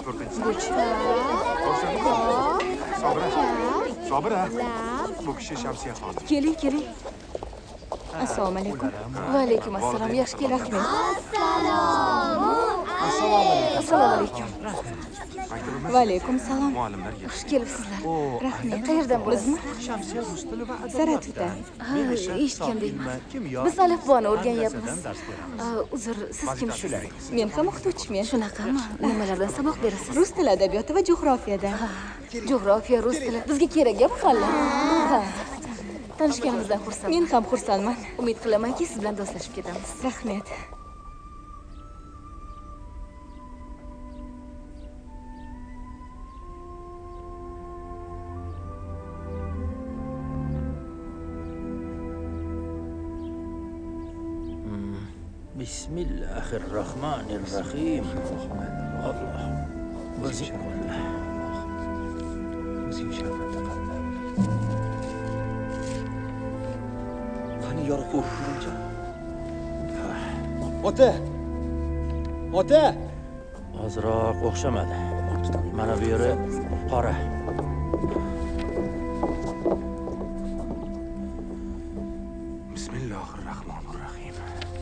Sobira. Bu kishi Shamsiya xonim. Keling, keling. Assalomu alaykum. Va alaykum assalom. Yaxshi kelibsiz. Assalomu alaykum. Va alaykum salom. Muallimlar Xush kelibsizlar. Rahmat. Qayerdan bo'lasizmi? Shamsiya rus tili va Saratdan. Eshitgandik. Biz alifboni o'rganyapmiz. Uzr, siz kimsiz? Men ham o'qituvchiman. Shunaqami? Nimalardan saboq berasiz? Rus tili, adabiyoti va jo'g'rofiyadan. Jo'g'rofiya, rus tili. Bizga kerak gap hali. Ha. Tanishganimizdan xursandman. Men ham xursandman. Umid qilamanki, siz bilan do'stlashib ketamiz. Rahmat. Bismillahirrahmanirrahim. Allah. Qani yorug' ko'rincha. Ota! Ota! Ozroq o'xshamadi. Mana bu yeri qora. Bismillahirrahmanirrahim.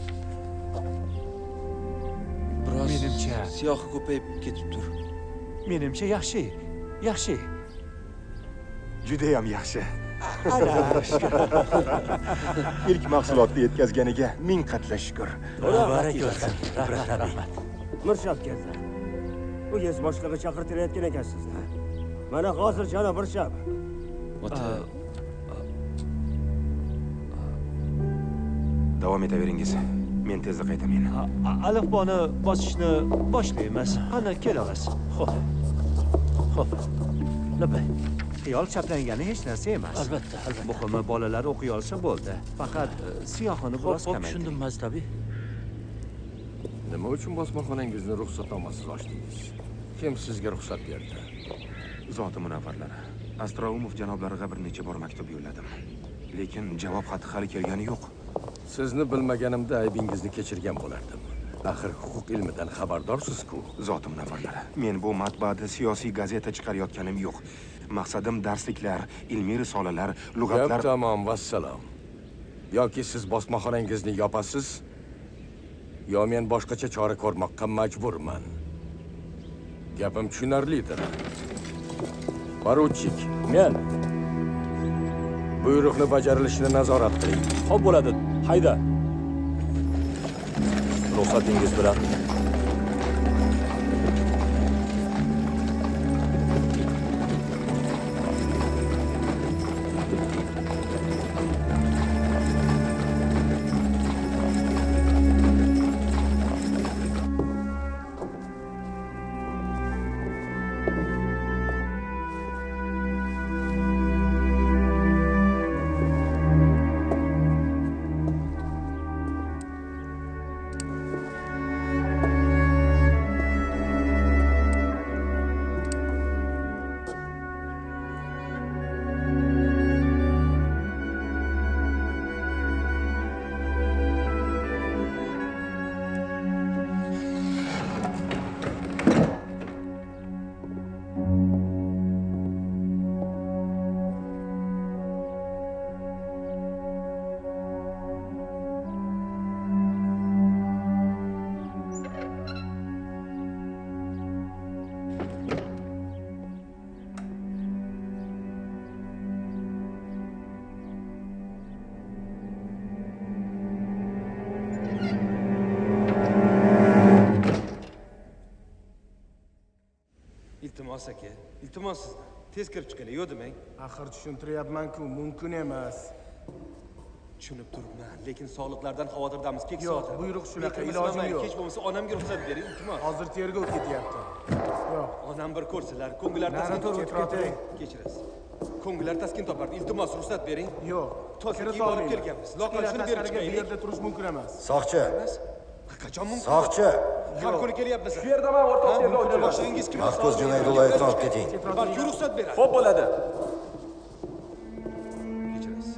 Menimcha siyohi ko'payib ketibdir. Menimcha yaxshi. Judayam yaxshi. İlk mahsulotni yetkazganiga ming qatla shukr. Barak bo'lsin. Rahmat. Mirshab keldi. Uyez boshlig'i chaqirtirayotgan ekansiz-da. Mana hozir janob Mirshab. Davom etaveringiz. Men tezda qaytaman. Alifboni bosishni boshlaymiz. Qani kelamiz. Xo'p. Nima? Xiyol chaplangani hech narsa emas. Albatta. Muhimi bolalar o'qiy olsa bo'ldi. Faqat siyohini biroz Xo'p, kamaytiring. tushundim, tabiiy. Nima uchun bosmaxonangizni ruxsatnomasiz ochdingiz? Kim sizga ruxsat berdi? Zoti munavvarlari. Astroumov janoblariga bir necha bor maktub yo'lladim. Lekin javob xati hali kelgani yo'q. Sizni bilmaganimda aybingizni kechirgan bo'lardim. Axir huquq ilmidan xabardorsiz-ku. Zoti munavvarlari. Men bu matbaada siyosiy gazeta chiqarayotganim yo'q. Maqsadim darsliklar, ilmiy risolalar, lug'atlar. Gap tamom, vassalom. Yoki siz bosmaxonangizni yopasiz, yo men boshqacha chora ko'rmoqqa majburman. Gapim tushunarlidir. Poruchik, men buyruqni bajarilishini nazorat qiling. Xo'p bo'ladi. Hayda. Ruxsatingiz bilan. Iltimos aka, iltimos sizdan. Tez kirib chiqing, yo'q demang. Axir tushuntiryapman-ku, mumkin emas. Tushunib turibman, lekin sog'liqlardan xavotirdamiz. Kek Yo'q, buyruq shunaqa, ilojim yo'q. Kech bo'lmasa onamga ruxsat bering, iltimos. Hozir tergov ketyapti. Yo'q. Onam bir ko'rsalar, ko'ngillar taskin topar. Kechirasiz. Ko'ngillar taskin topardi. Iltimos, ruxsat bering. Yo'q. To'satga olib kelganmiz. Loqal shuni berib chiqaylik. Bu yerda turish mumkin emas. Soqchi. Qachon mumkin? Soqchi. Har kuni kelyapmiz. Shu yerda men o'rtoq tergovchi. Boshlig'ingiz kim? Mahfuz Junaydullaevni olib keting. Balki ruxsat beradi. Xo'p bo'ladi. Kechirasiz.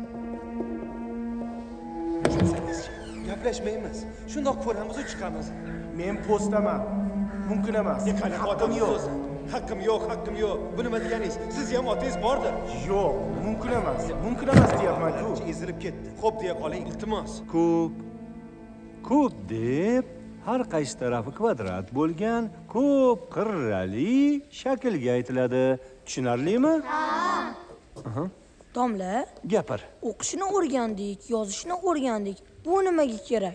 Gaplashmaymiz. Shundoq ko'ramiz, chiqamiz. Men postaman. Mumkin emas. Haqqim yo'q. Haqqim yo'q, haqqim yo'q. Bu nima deganingiz? Siz ham otangiz bordir. Yo'q, mumkin emas. Mumkin emas deyapman-ku. Ezilib ketdi. Xo'p deya qoling, iltimos. Ko'p deb har qaysi tarafi kvadrat bo'lgan ko'p qirrali shaklga aytiladi. Tushunarlimi? Ha. Domla, gapir. O'qishni o'rgandik, yozishni o'rgandik. Bu nimaga kerak?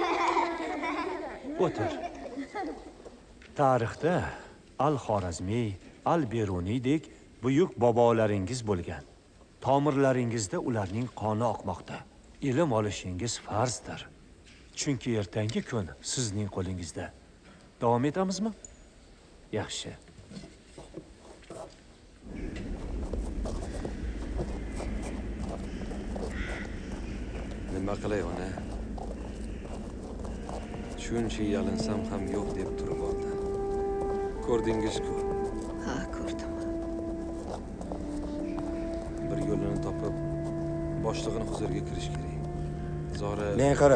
O'tir. Tarixda Al-Xorazmiy, Al-Beruniydek buyuk bobolaringiz bo'lgan. Tomirlaringizda ularning qoni oqmoqda. Ilm olishingiz farzdir. Chunki ertangi kun sizning qo'lingizda. Davom etamizmi? Yaxshi. Nima qilay ona? Shuncha yalinsam ham yo'q deb turib oldi. Ko'rdingiz-ku. Ha, ko'rdim. Bir yo'lini topib boshlig'ini huzuriga kirish kerak. Zora Men qara.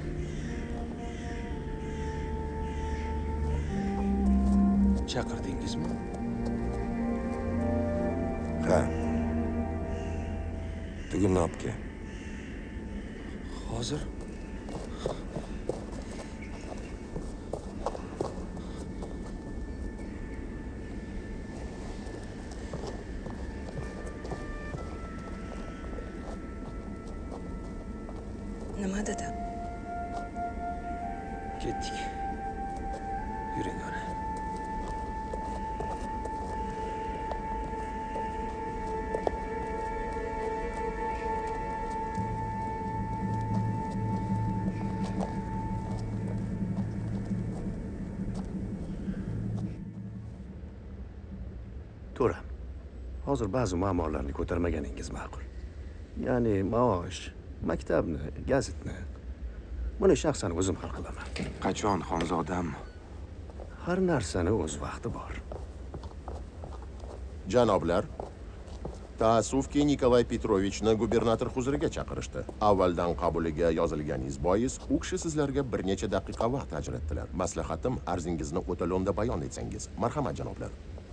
Chaqirdingizmi? Ha. Tugunni olib kel. Hozir? dedi. Ketdik. Yuring ona. To'ra, hozir ba'zi muammolarni ko'tarmaganingiz ma'qul. Ya'ni maosh, maktabni, gazetni. Buni shaxsan o'zim hal qilaman. Qachon, xonzodam? Har narsani o'z vaqti bor. Janoblar, taassufki Nikolay Petrovichni gubernator huzuriga chaqirishdi. Avvaldan qabuliga yozilganingiz bois, u kishi sizlarga bir necha daqiqa vaqt ajratdilar. Maslahatim, arzingizni o'ta lo'nda bayon etsangiz. Marhamat, janoblar.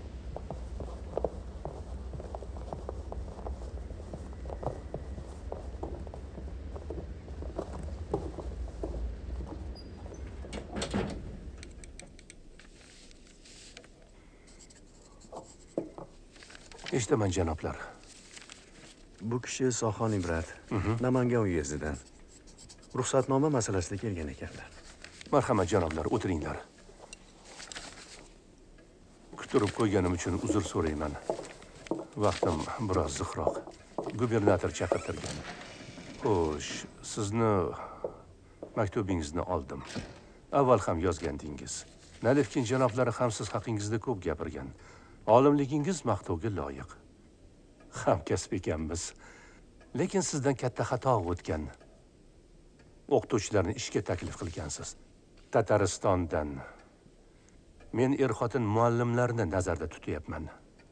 Eshitaman, janoblar. Bu kishi Soxon Ibrat, Namangan uyezdidan. Ruxsatnoma masalasida kelgan ekanlar. Marhamat, janoblar, o'tiringlar. Kutirib qo'yganim uchun uzr so'rayman. Vaqtim biroz ziqroq. Gubernator chaqirtirgan. Xo'sh, sizni maktubingizni oldim. Avval ham yozgandingiz. Nalivkin janoblari ham siz haqingizda ko'p gapirgan. Olimligingiz maqtovga loyiq. Hamkasb ekanmiz. Lekin sizdan katta xato o'tgan. O'qituvchilarni ishga taklif qilgansiz. Tataristondan. Men er-xotin muallimlarni nazarda tutyapman.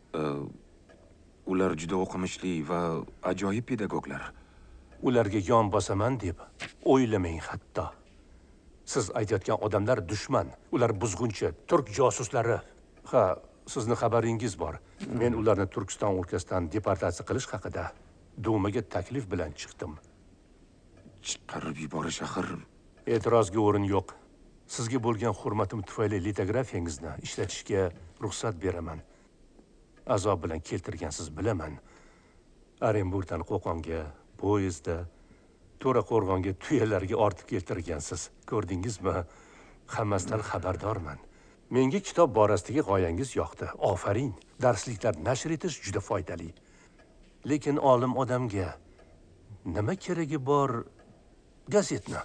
Ular juda o'qimishli va ajoyib pedagoglar. Ularga yon bosaman deb o'ylamang hatto. Siz aytayotgan odamlar dushman, ular buzg'unchi, turk josuslari. Ha, sizni xabaringiz bor. Men ularni Turkiston o'lkasidan deportatsiya qilish haqida Dumaga taklif bilan chiqdim. Chiqarib yuborish axir. E'tirozga o'rin yo'q. Sizga bo'lgan hurmatim tufayli litografiyangizni ishlatishga ruxsat beraman. Azob bilan keltirgansiz bilaman. Orenburgdan Qo'qonga poyezdda, To'raqo'rg'onga tuyalarga ortib keltirgansiz. Ko'rdingizmi? Hammasidan xabardorman. Menga kitob borasidagi g'oyangiz yoqdi. Ofaring. Darsliklar nashr etish juda foydali. Lekin olim odamga nima keragi bor gazetni?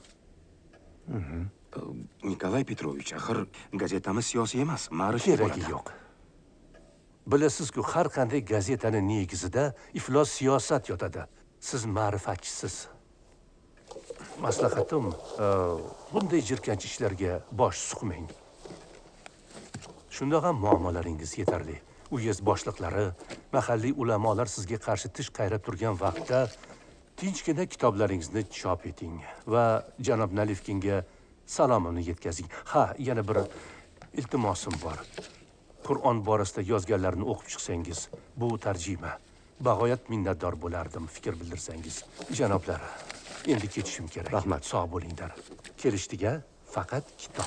Nikolay Petrovich, axir gazetamiz siyosiy emas, ma'rifiy keragi yo'q. Bilasiz-ku, har qanday gazetani negizida iflos siyosat yotadi. Siz ma'rifatchisiz. Maslahatim, bunday jirkanch ishlarga bosh suqmang. Shunda ham muammolaringiz yetarli. Uyezd boshliqlari, mahalliy ulamolar sizga qarshi tish qayrab turgan vaqtda tinchgina kitoblaringizni chop eting va janob Nalivkinga salomimni yetkazing. Ha, yana bir iltimosim bor. Qur'on borasida yozganlarini o'qib chiqsangiz, bu tarjima. Bag'oyat minnatdor bo'lardim, fikr bildirsangiz. Janoblar, endi ketishim kerak. Rahmat, sog' bo'linglar. Kelishdiga faqat kitob.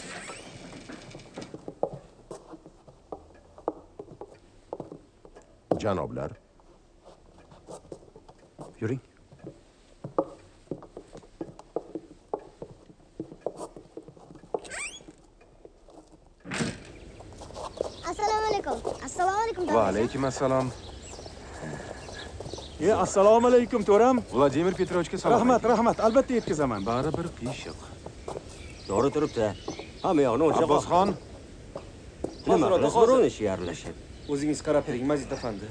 Janoblar. Yuring. Assalomu alaykum. Assalomu alaykum. Va alaykum assalom. Assalomu alaykum, to'ram. Vladimir Petrovichga salom. Rahmat, albatta yetkazaman. Baribir qiyshiq. To'g'ri turibdi. Hamma yoqni o'lchab Abbosxon. Nima qilasiz yarlashib? O'zingiz qarab bering, Mazid afandi.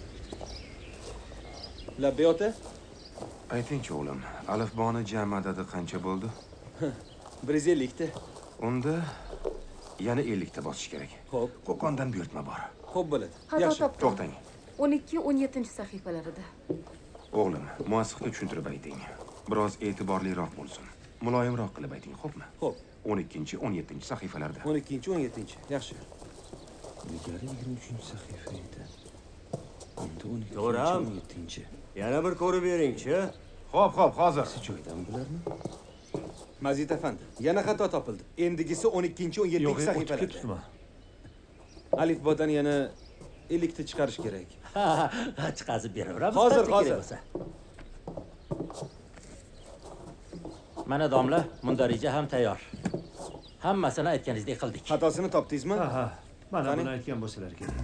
Labbay ota? Ayting-chi, o'g'lim, alifboni jami adadi qancha bo'ldi? 150 ta. Unda yana 50 ta bosish kerak. Xo'p. Qo'qondan buyurtma bor. Xo'p bo'ladi. Yaxshi. To'xtang. 12-17 sahifalarida. O'g'lim, muassiqni tushuntirib ayting. Biroz e'tiborliroq bo'lsin. Muloyimroq qilib ayting, xo'pmi? Xo'p. 12-17 sahifalarda. 12-17. Yaxshi. Ilgari 23-sahifa edi. Endi 12-17. Yana bir ko'rib bering-chi. Xo'p, hozir. Joydan bularmi? Mazid afandi, yana xato topildi. Endigisi 12-17 sahifalarda. Alifbodan yana 50 ta chiqarish kerak. Ha, chiqazib beraveramiz. Hozir. Mana domla, mundarija ham tayyor. Hammasini aytganingizdek qildik. Xatosini topdingizmi? Ha. Mana buni aytgan bo'lsalar kerak.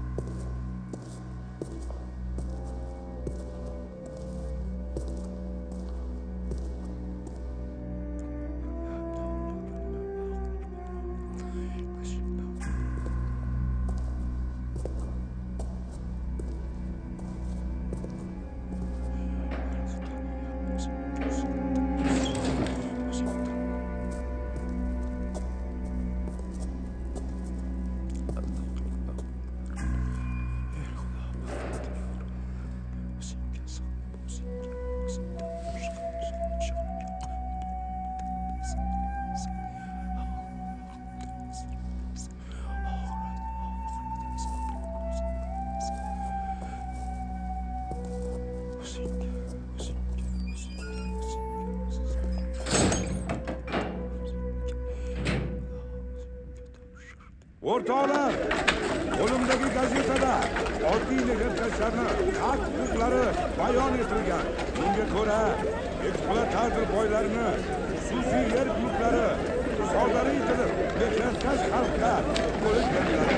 O'rtoqlar, qo'limdagi gazetada oddiy mehnatkashlarni haq huquqlari bayon etilgan. Bunga ko'ra, ekspluatator boylarini, xususiy yer mulklari musodara etilib, mehnatkash xalqqa bo'lib beriladi.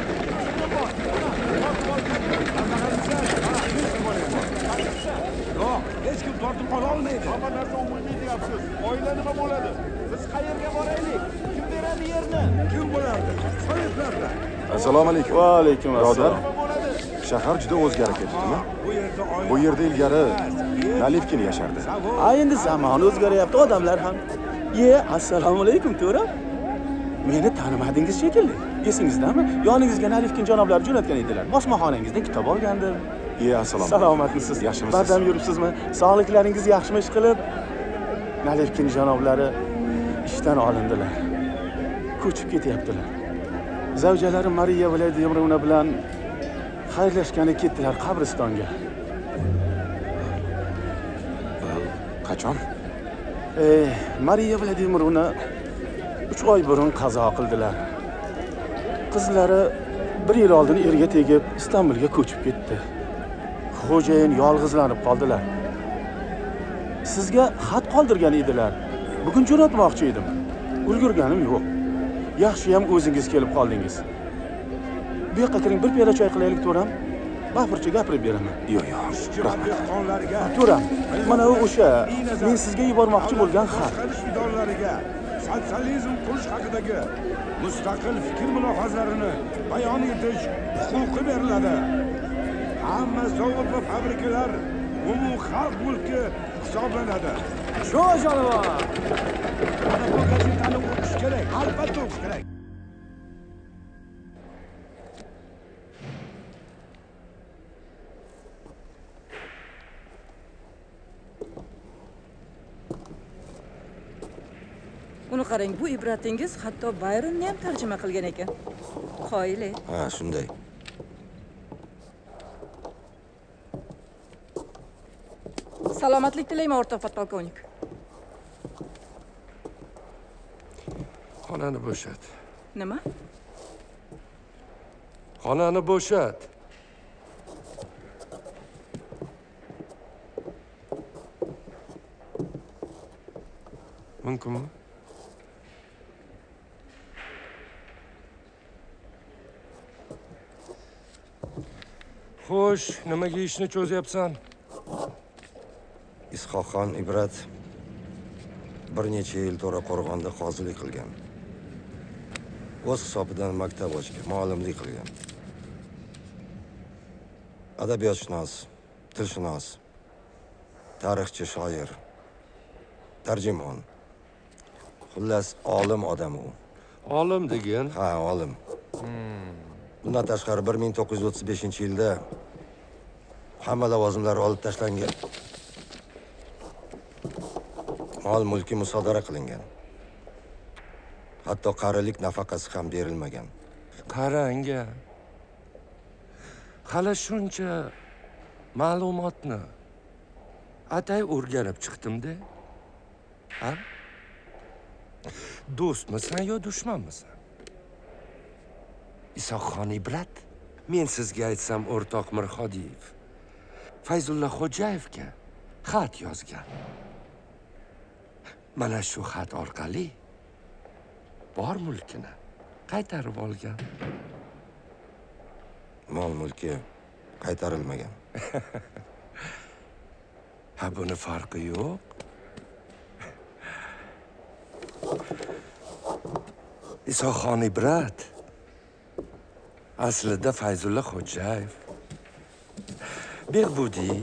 Yo'q, hech kim tortib qola olmaydi. Hamma narsa umumiy deyapsiz. Oila nima bo'ladi? Biz qayerga boraylik? Kim beradi yerni? Kim bo'lardi? Sovetlarda. Assalomu alaykum. Va alaykum assalom. Shahar juda o'zgarib ketdimi? Bu yerda ilgari Nalivkin yashardi. Endi zamon o'zgaryapti, odamlar ham. Assalomu alaykum, to'ra. Meni tanimadingiz shekilli. Esingizdami? Yoningizga Nalivkin janoblari jo'natgan edilar. Bosmaxonangizdan kitob olgandim. Assalomu. Salomatmisiz? Yaxshimisiz? Bardam yuribsizmi? Sog'liklaringiz yaxshimi ish qilib? Nalivkin janoblari ishdan olindilar. Ko'chib ketyaptilar. Zavjalari Mariya Vladimirovna bilan xayrlashgani ketdilar qabristonga. Qachon? Mariya Vladimirovna 3 oy burun qazo qildilar. Qizlari 1 yil oldin erga tegib Istanbulga ko'chib ketdi. Xo'jayin yolg'izlanib qoldilar. Sizga xat qoldirgan edilar. Bugun jo'natmoqchi edim. Ulgurganim yo'q. Yaxshi ham o'zingiz kelib qoldingiz. Bu yoqqa kiring, bir piyola choy qilaylik, to'ram. Bafurcha gapirib beraman. Yo'q, rahmat. To'ram, mana o'sha men sizga yubormoqchi bo'lgan xat. idoralariga sotsializm qurish haqidagi mustaqil fikr mulohazalarini bayon etish huquqi beriladi. Hamma zavod va fabrikalar umumxalq mulki hisoblanadi. Shu jonivor. Mana bu gazetani o'qish kerak, albatta o'qish kerak. Uni qarang, bu ibratingiz hatto Bayronni ham tarjima qilgan ekan. Qoyili. Ha, shunday. Salomatlik tilayman, o'rtoq podpolkovnik. Xonani bo'shat. Nima? Xonani bo'shat. Mumkinmi? Xo'sh, nimaga ishni cho'zyapsan? Ishoqxon Ibrat bir necha yil To'raqo'rg'onda qozilik qilgan. O'z hisobidan maktab ochgan, muallimlik qilgan. Adabiyotshunos, tilshunos, tarixchi, shoir, tarjimon. Xullas, olim odam u. Olim degan? Ha, olim. Bundan tashqari 1935-yilda hamma lavozimlar olib tashlangan. Mol mulki musodara qilingan. Hatto qarilik nafaqasi ham berilmagan. Qarang-a. Hali shuncha ma'lumotni atay o'rganib chiqdim-da. Ha? Do'stmisan yo dushmanmisan? Isoqxon Ibrat, men sizga aytsam, o'rtoq Mirxodiyev Fayzulla Xo'jayevga xat yozgan. mana shu xat orqali bor mulkini qaytarib olgan. Mol-mulki qaytarilmagan. Ha, buni farqi yo'q. Isoxon Ibrat aslida Fayzulla Xo'jayev, Beg'budiy,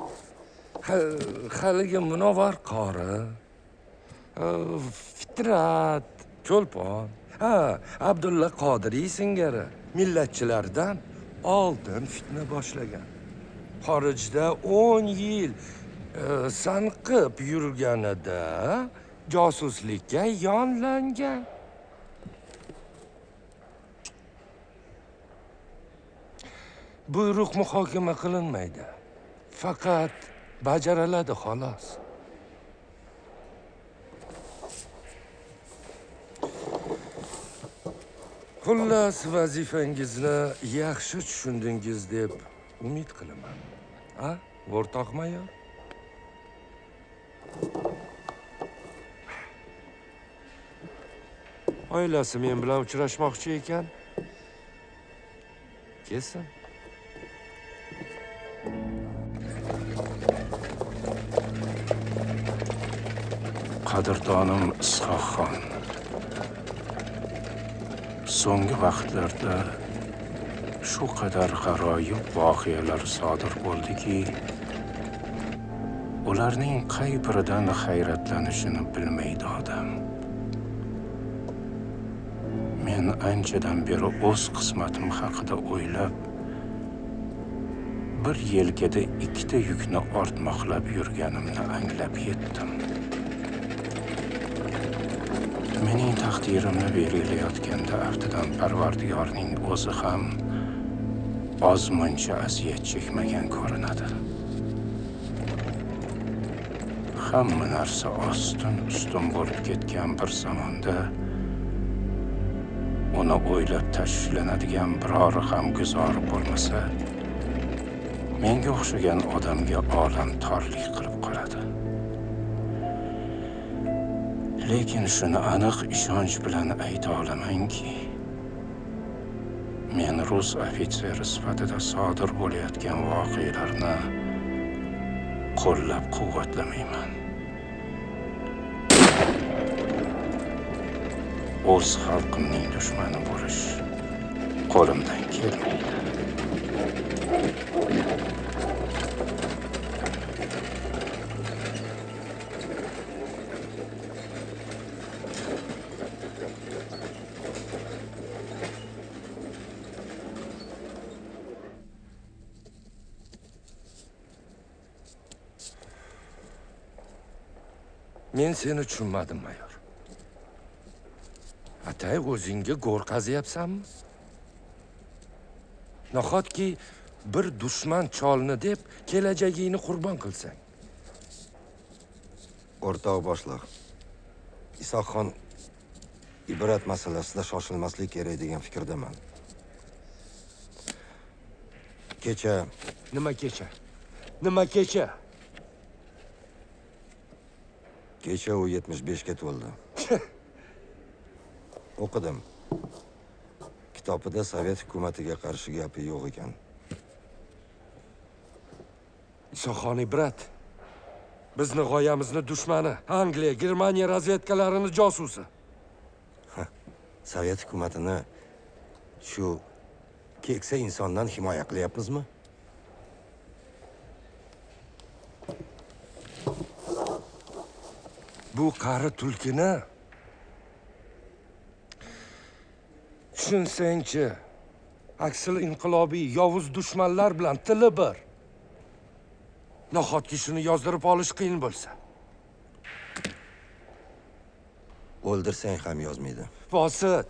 haligi Munavvar qori, Fitrat, Cho'lpon, Abdulla Qodiriy singari millatchilardan oldin fitna boshlagan. Xorijda 10 yil sanqib yurganida josuslikka yonlangan. Buyruq muhokama qilinmaydi. Faqat bajariladi xolos. Xullas, vazifangizni yaxshi tushundingiz deb umid qilaman. O'rtoq mayor? Oilasi men bilan uchrashmoqchi ekan. Kelsin. Qadrdonim Is'hoqxon, so'nggi vaqtlarda shu qadar g'aroyib voqealar sodir bo'ldiki, ularning qay biridan hayratlanishini bilmaydi odam. Men anchadan beri o'z qismatim haqida o'ylab, bir yelkada ikkita yukni ortmoqlab yurganimni anglab yetdim. Mening taqdirimni belgilayotganda aftidan Parvardigorning o'zi ham ozmuncha aziyat chekmagan ko'rinadi. Hamma narsa ustun bo'lib ketgan bir zamonda uni o'ylab tashvishlanadigan biror g'amguzor bo'lmasa, menga o'xshagan odamga olam torlik qilib qoladi. Lekin shuni aniq ishonch bilan ayta olamanki, men rus ofitseri sifatida sodir bo'layotgan voqealarni qo'llab-quvvatlamayman. O'z xalqimning dushmani bo'lish qo'limdan kelmaydi. Men seni tushunmadim, mayor. Atay o'zingga go'r qazyapsanmi? Nahotki bir dushman cholni deb kelajagingni qurbon qilsang? O'rtoq boshliq, Isoqxon Ibrat masalasida shoshilmaslik kerak degan fikrdaman. Kecha... Nima kecha? Nima kecha? Kecha u 75 ga to'ldi. O'qidim. Kitobida Sovet hukumatiga qarshi gapi yo'q ekan. Isoqxon Ibrat bizni g'oyamizni dushmani, Angliya, Germaniya razvedkalarini josusi. Sovet hukumatini shu keksa insondan himoya qilyapmizmi? Bu qari tulkini tushunsangchi, aksil inqilobiy yovuz dushmanlar bilan tili bir. Nahotki shuni yozdirib olish qiyin bo'lsa. O'ldirsang ham yozmaydi. Bosit.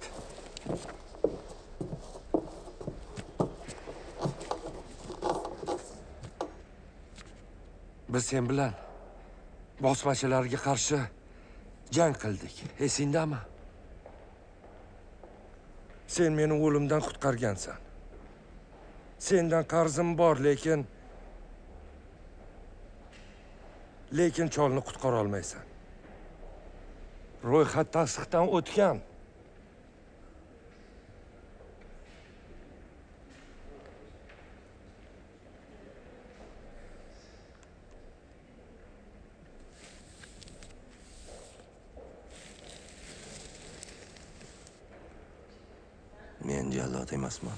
Biz sen bilan bosmachilarga qarshi jang qildik. Esingdami? Sen meni o'limdan qutqargansan. Sendan qarzim bor, lekin cholni qutqara olmaysan. ro'yxat tasdiqdan o'tgan. Men jallod emasman.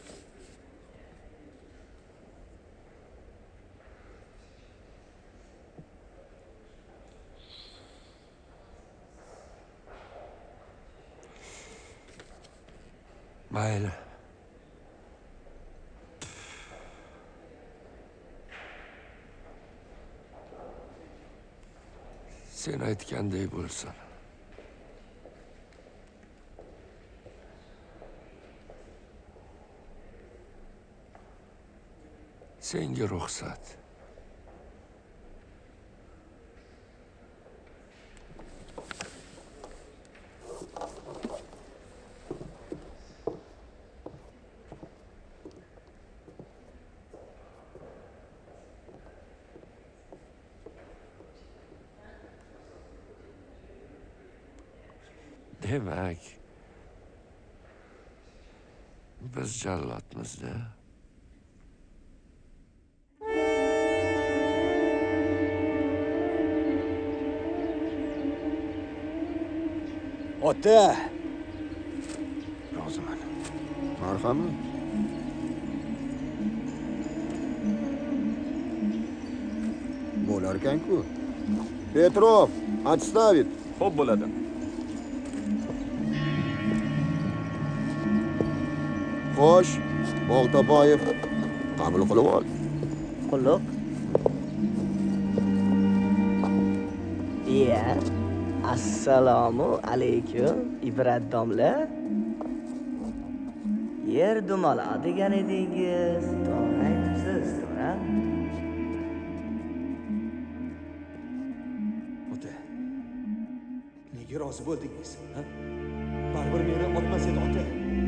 Mayli. Sen aytganday bo'lsin. Senga ruxsat. Demak, biz jallodmiz-da. Ota! Roziman. Marhamat. Bo'larkan-ku. Petrov, отставить. Xo'p bo'ladi. Xo'sh, Boltaboyev qabul qilib ol. Qulluq. Iya. Assalomu alaykum, Ibrat domla. Yer dumala degan edingiz, to'g'ri aytibsiz, to'g'ri? Ota, nega rozi bo'ldingiz? Baribir meni otmas edi ota.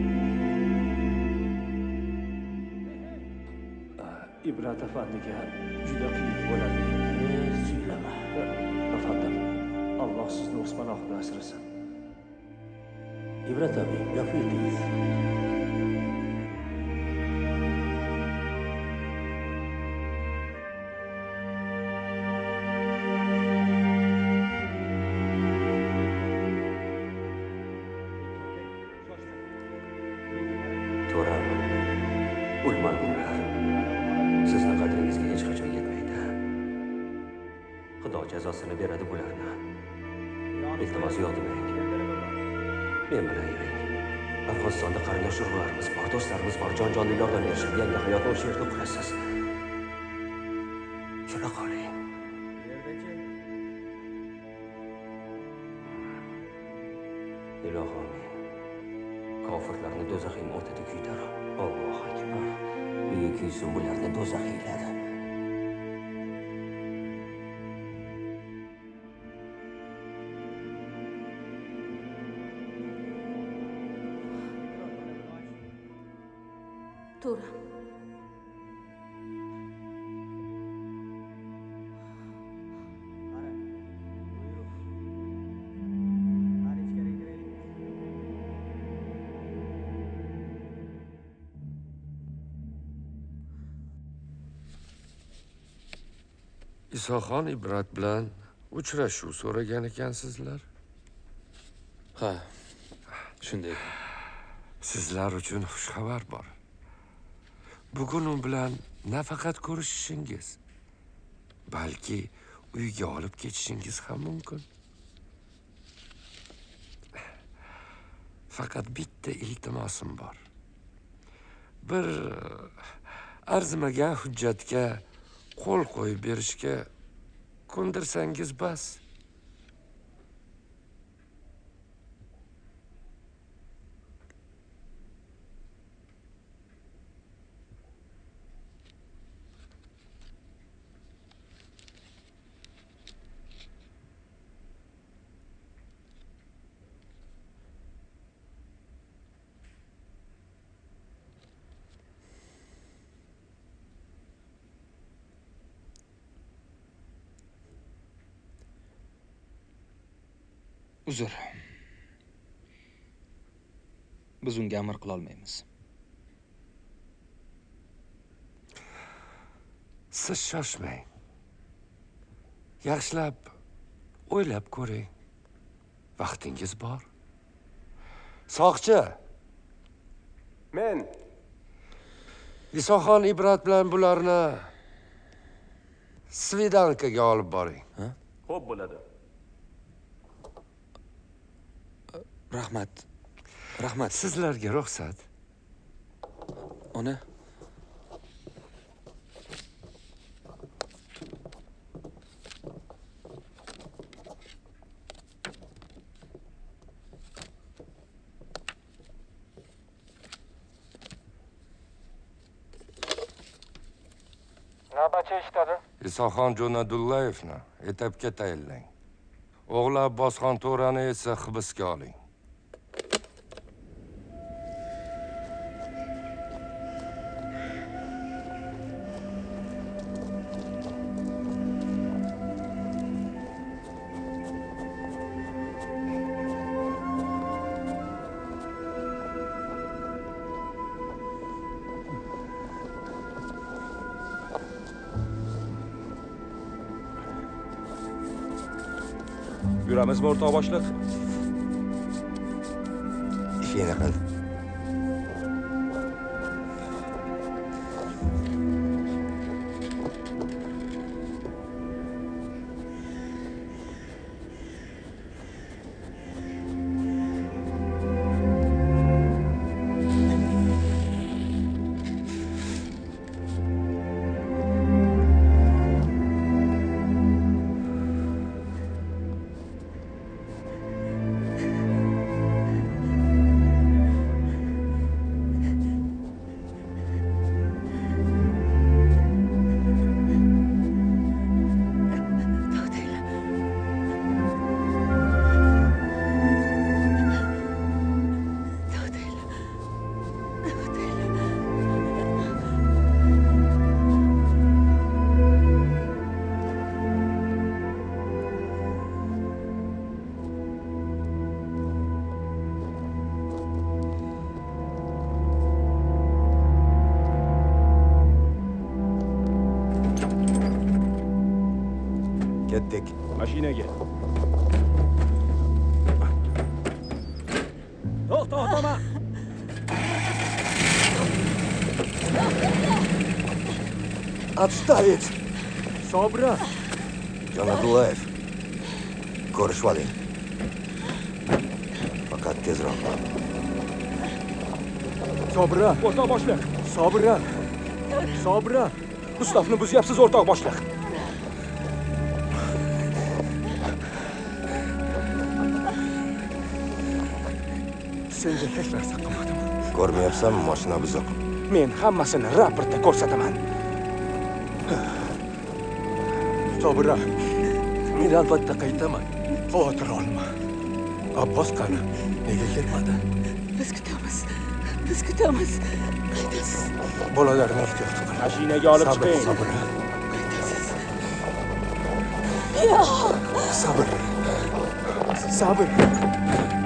Ibrat afandiga juda qiyin bo'ladi. Suylama. Afandim, Alloh sizni o'z panohida asrasin. Ibrat abi, gap yurdingiz. To'ram, o'lmagunlar. Sizni qadringizga hech qachon yetmaydi. Xudo jazosini beradi bularni. Iltimos yordaming. Men bilan yuring. Afg'onistonda qarindosh urug'larimiz bor, do'stlarimiz bor, jon-jonli yordam berishib, yangi hayotni o'sha yerda qurasiz. Yura qoling. Ilohim, kofirlarni do'zaxning o'tida kuydir. Allohu akbar. Uyi kuysin bularni do'zaxiylar. To'ra. Isoxon Ibrat bilan uchrashuv so'ragan ekansizlar. Ha, shunday. Sizlar uchun xushxabar bor. Bugun u bilan nafaqat ko'rishishingiz, balki uyga olib ketishingiz ham mumkin. Faqat bitta iltimosim bor. Bir arzimagan hujjatga qo'l qo'yib berishga ko'ndirsangiz bas. Uzr. Biz unga amr qila olmaymiz. Siz shoshmang. Yaxshilab o'ylab ko'ring. Vaqtingiz bor. Soqchi. Men Isoxon Ibrat bilan bularni svidankaga olib boring. Xo'p bo'ladi. Rahmat. Rahmat. Sizlarga ruxsat. Ona. Navbatchi eshitadi. Isoxon Jo'nadullayevni etapga tayinlang. O'g'li Abbosxon To'rani esa hibsga oling. Yuramizmi o'rtoq boshliq? Ishingni qil. Ketdik. Mashinaga. To'xtama. Отставить! Sobra. Jo'nadulayev. Ko'rishib oling. Faqat tezroq. Sobra. O'rtoq boshliq. Sobra. Sobra. Ustavni buzyapsiz, o'rtoq boshliq. Senga hech narsa qilmadim. Ko'rmayapsanmi mashina buzuq? Men hammasini raportda ko'rsataman. Sobra. Men albatta qaytaman. Xavotir olma. Abbos qani? Nega kelmadi? Biz kutamiz. Biz kutamiz. Qaytasiz. Bolalarni ehtiyot qil. Mashinaga olib chiqing. Sabr. Qaytasiz. Yo'q. Sabr. Sabr.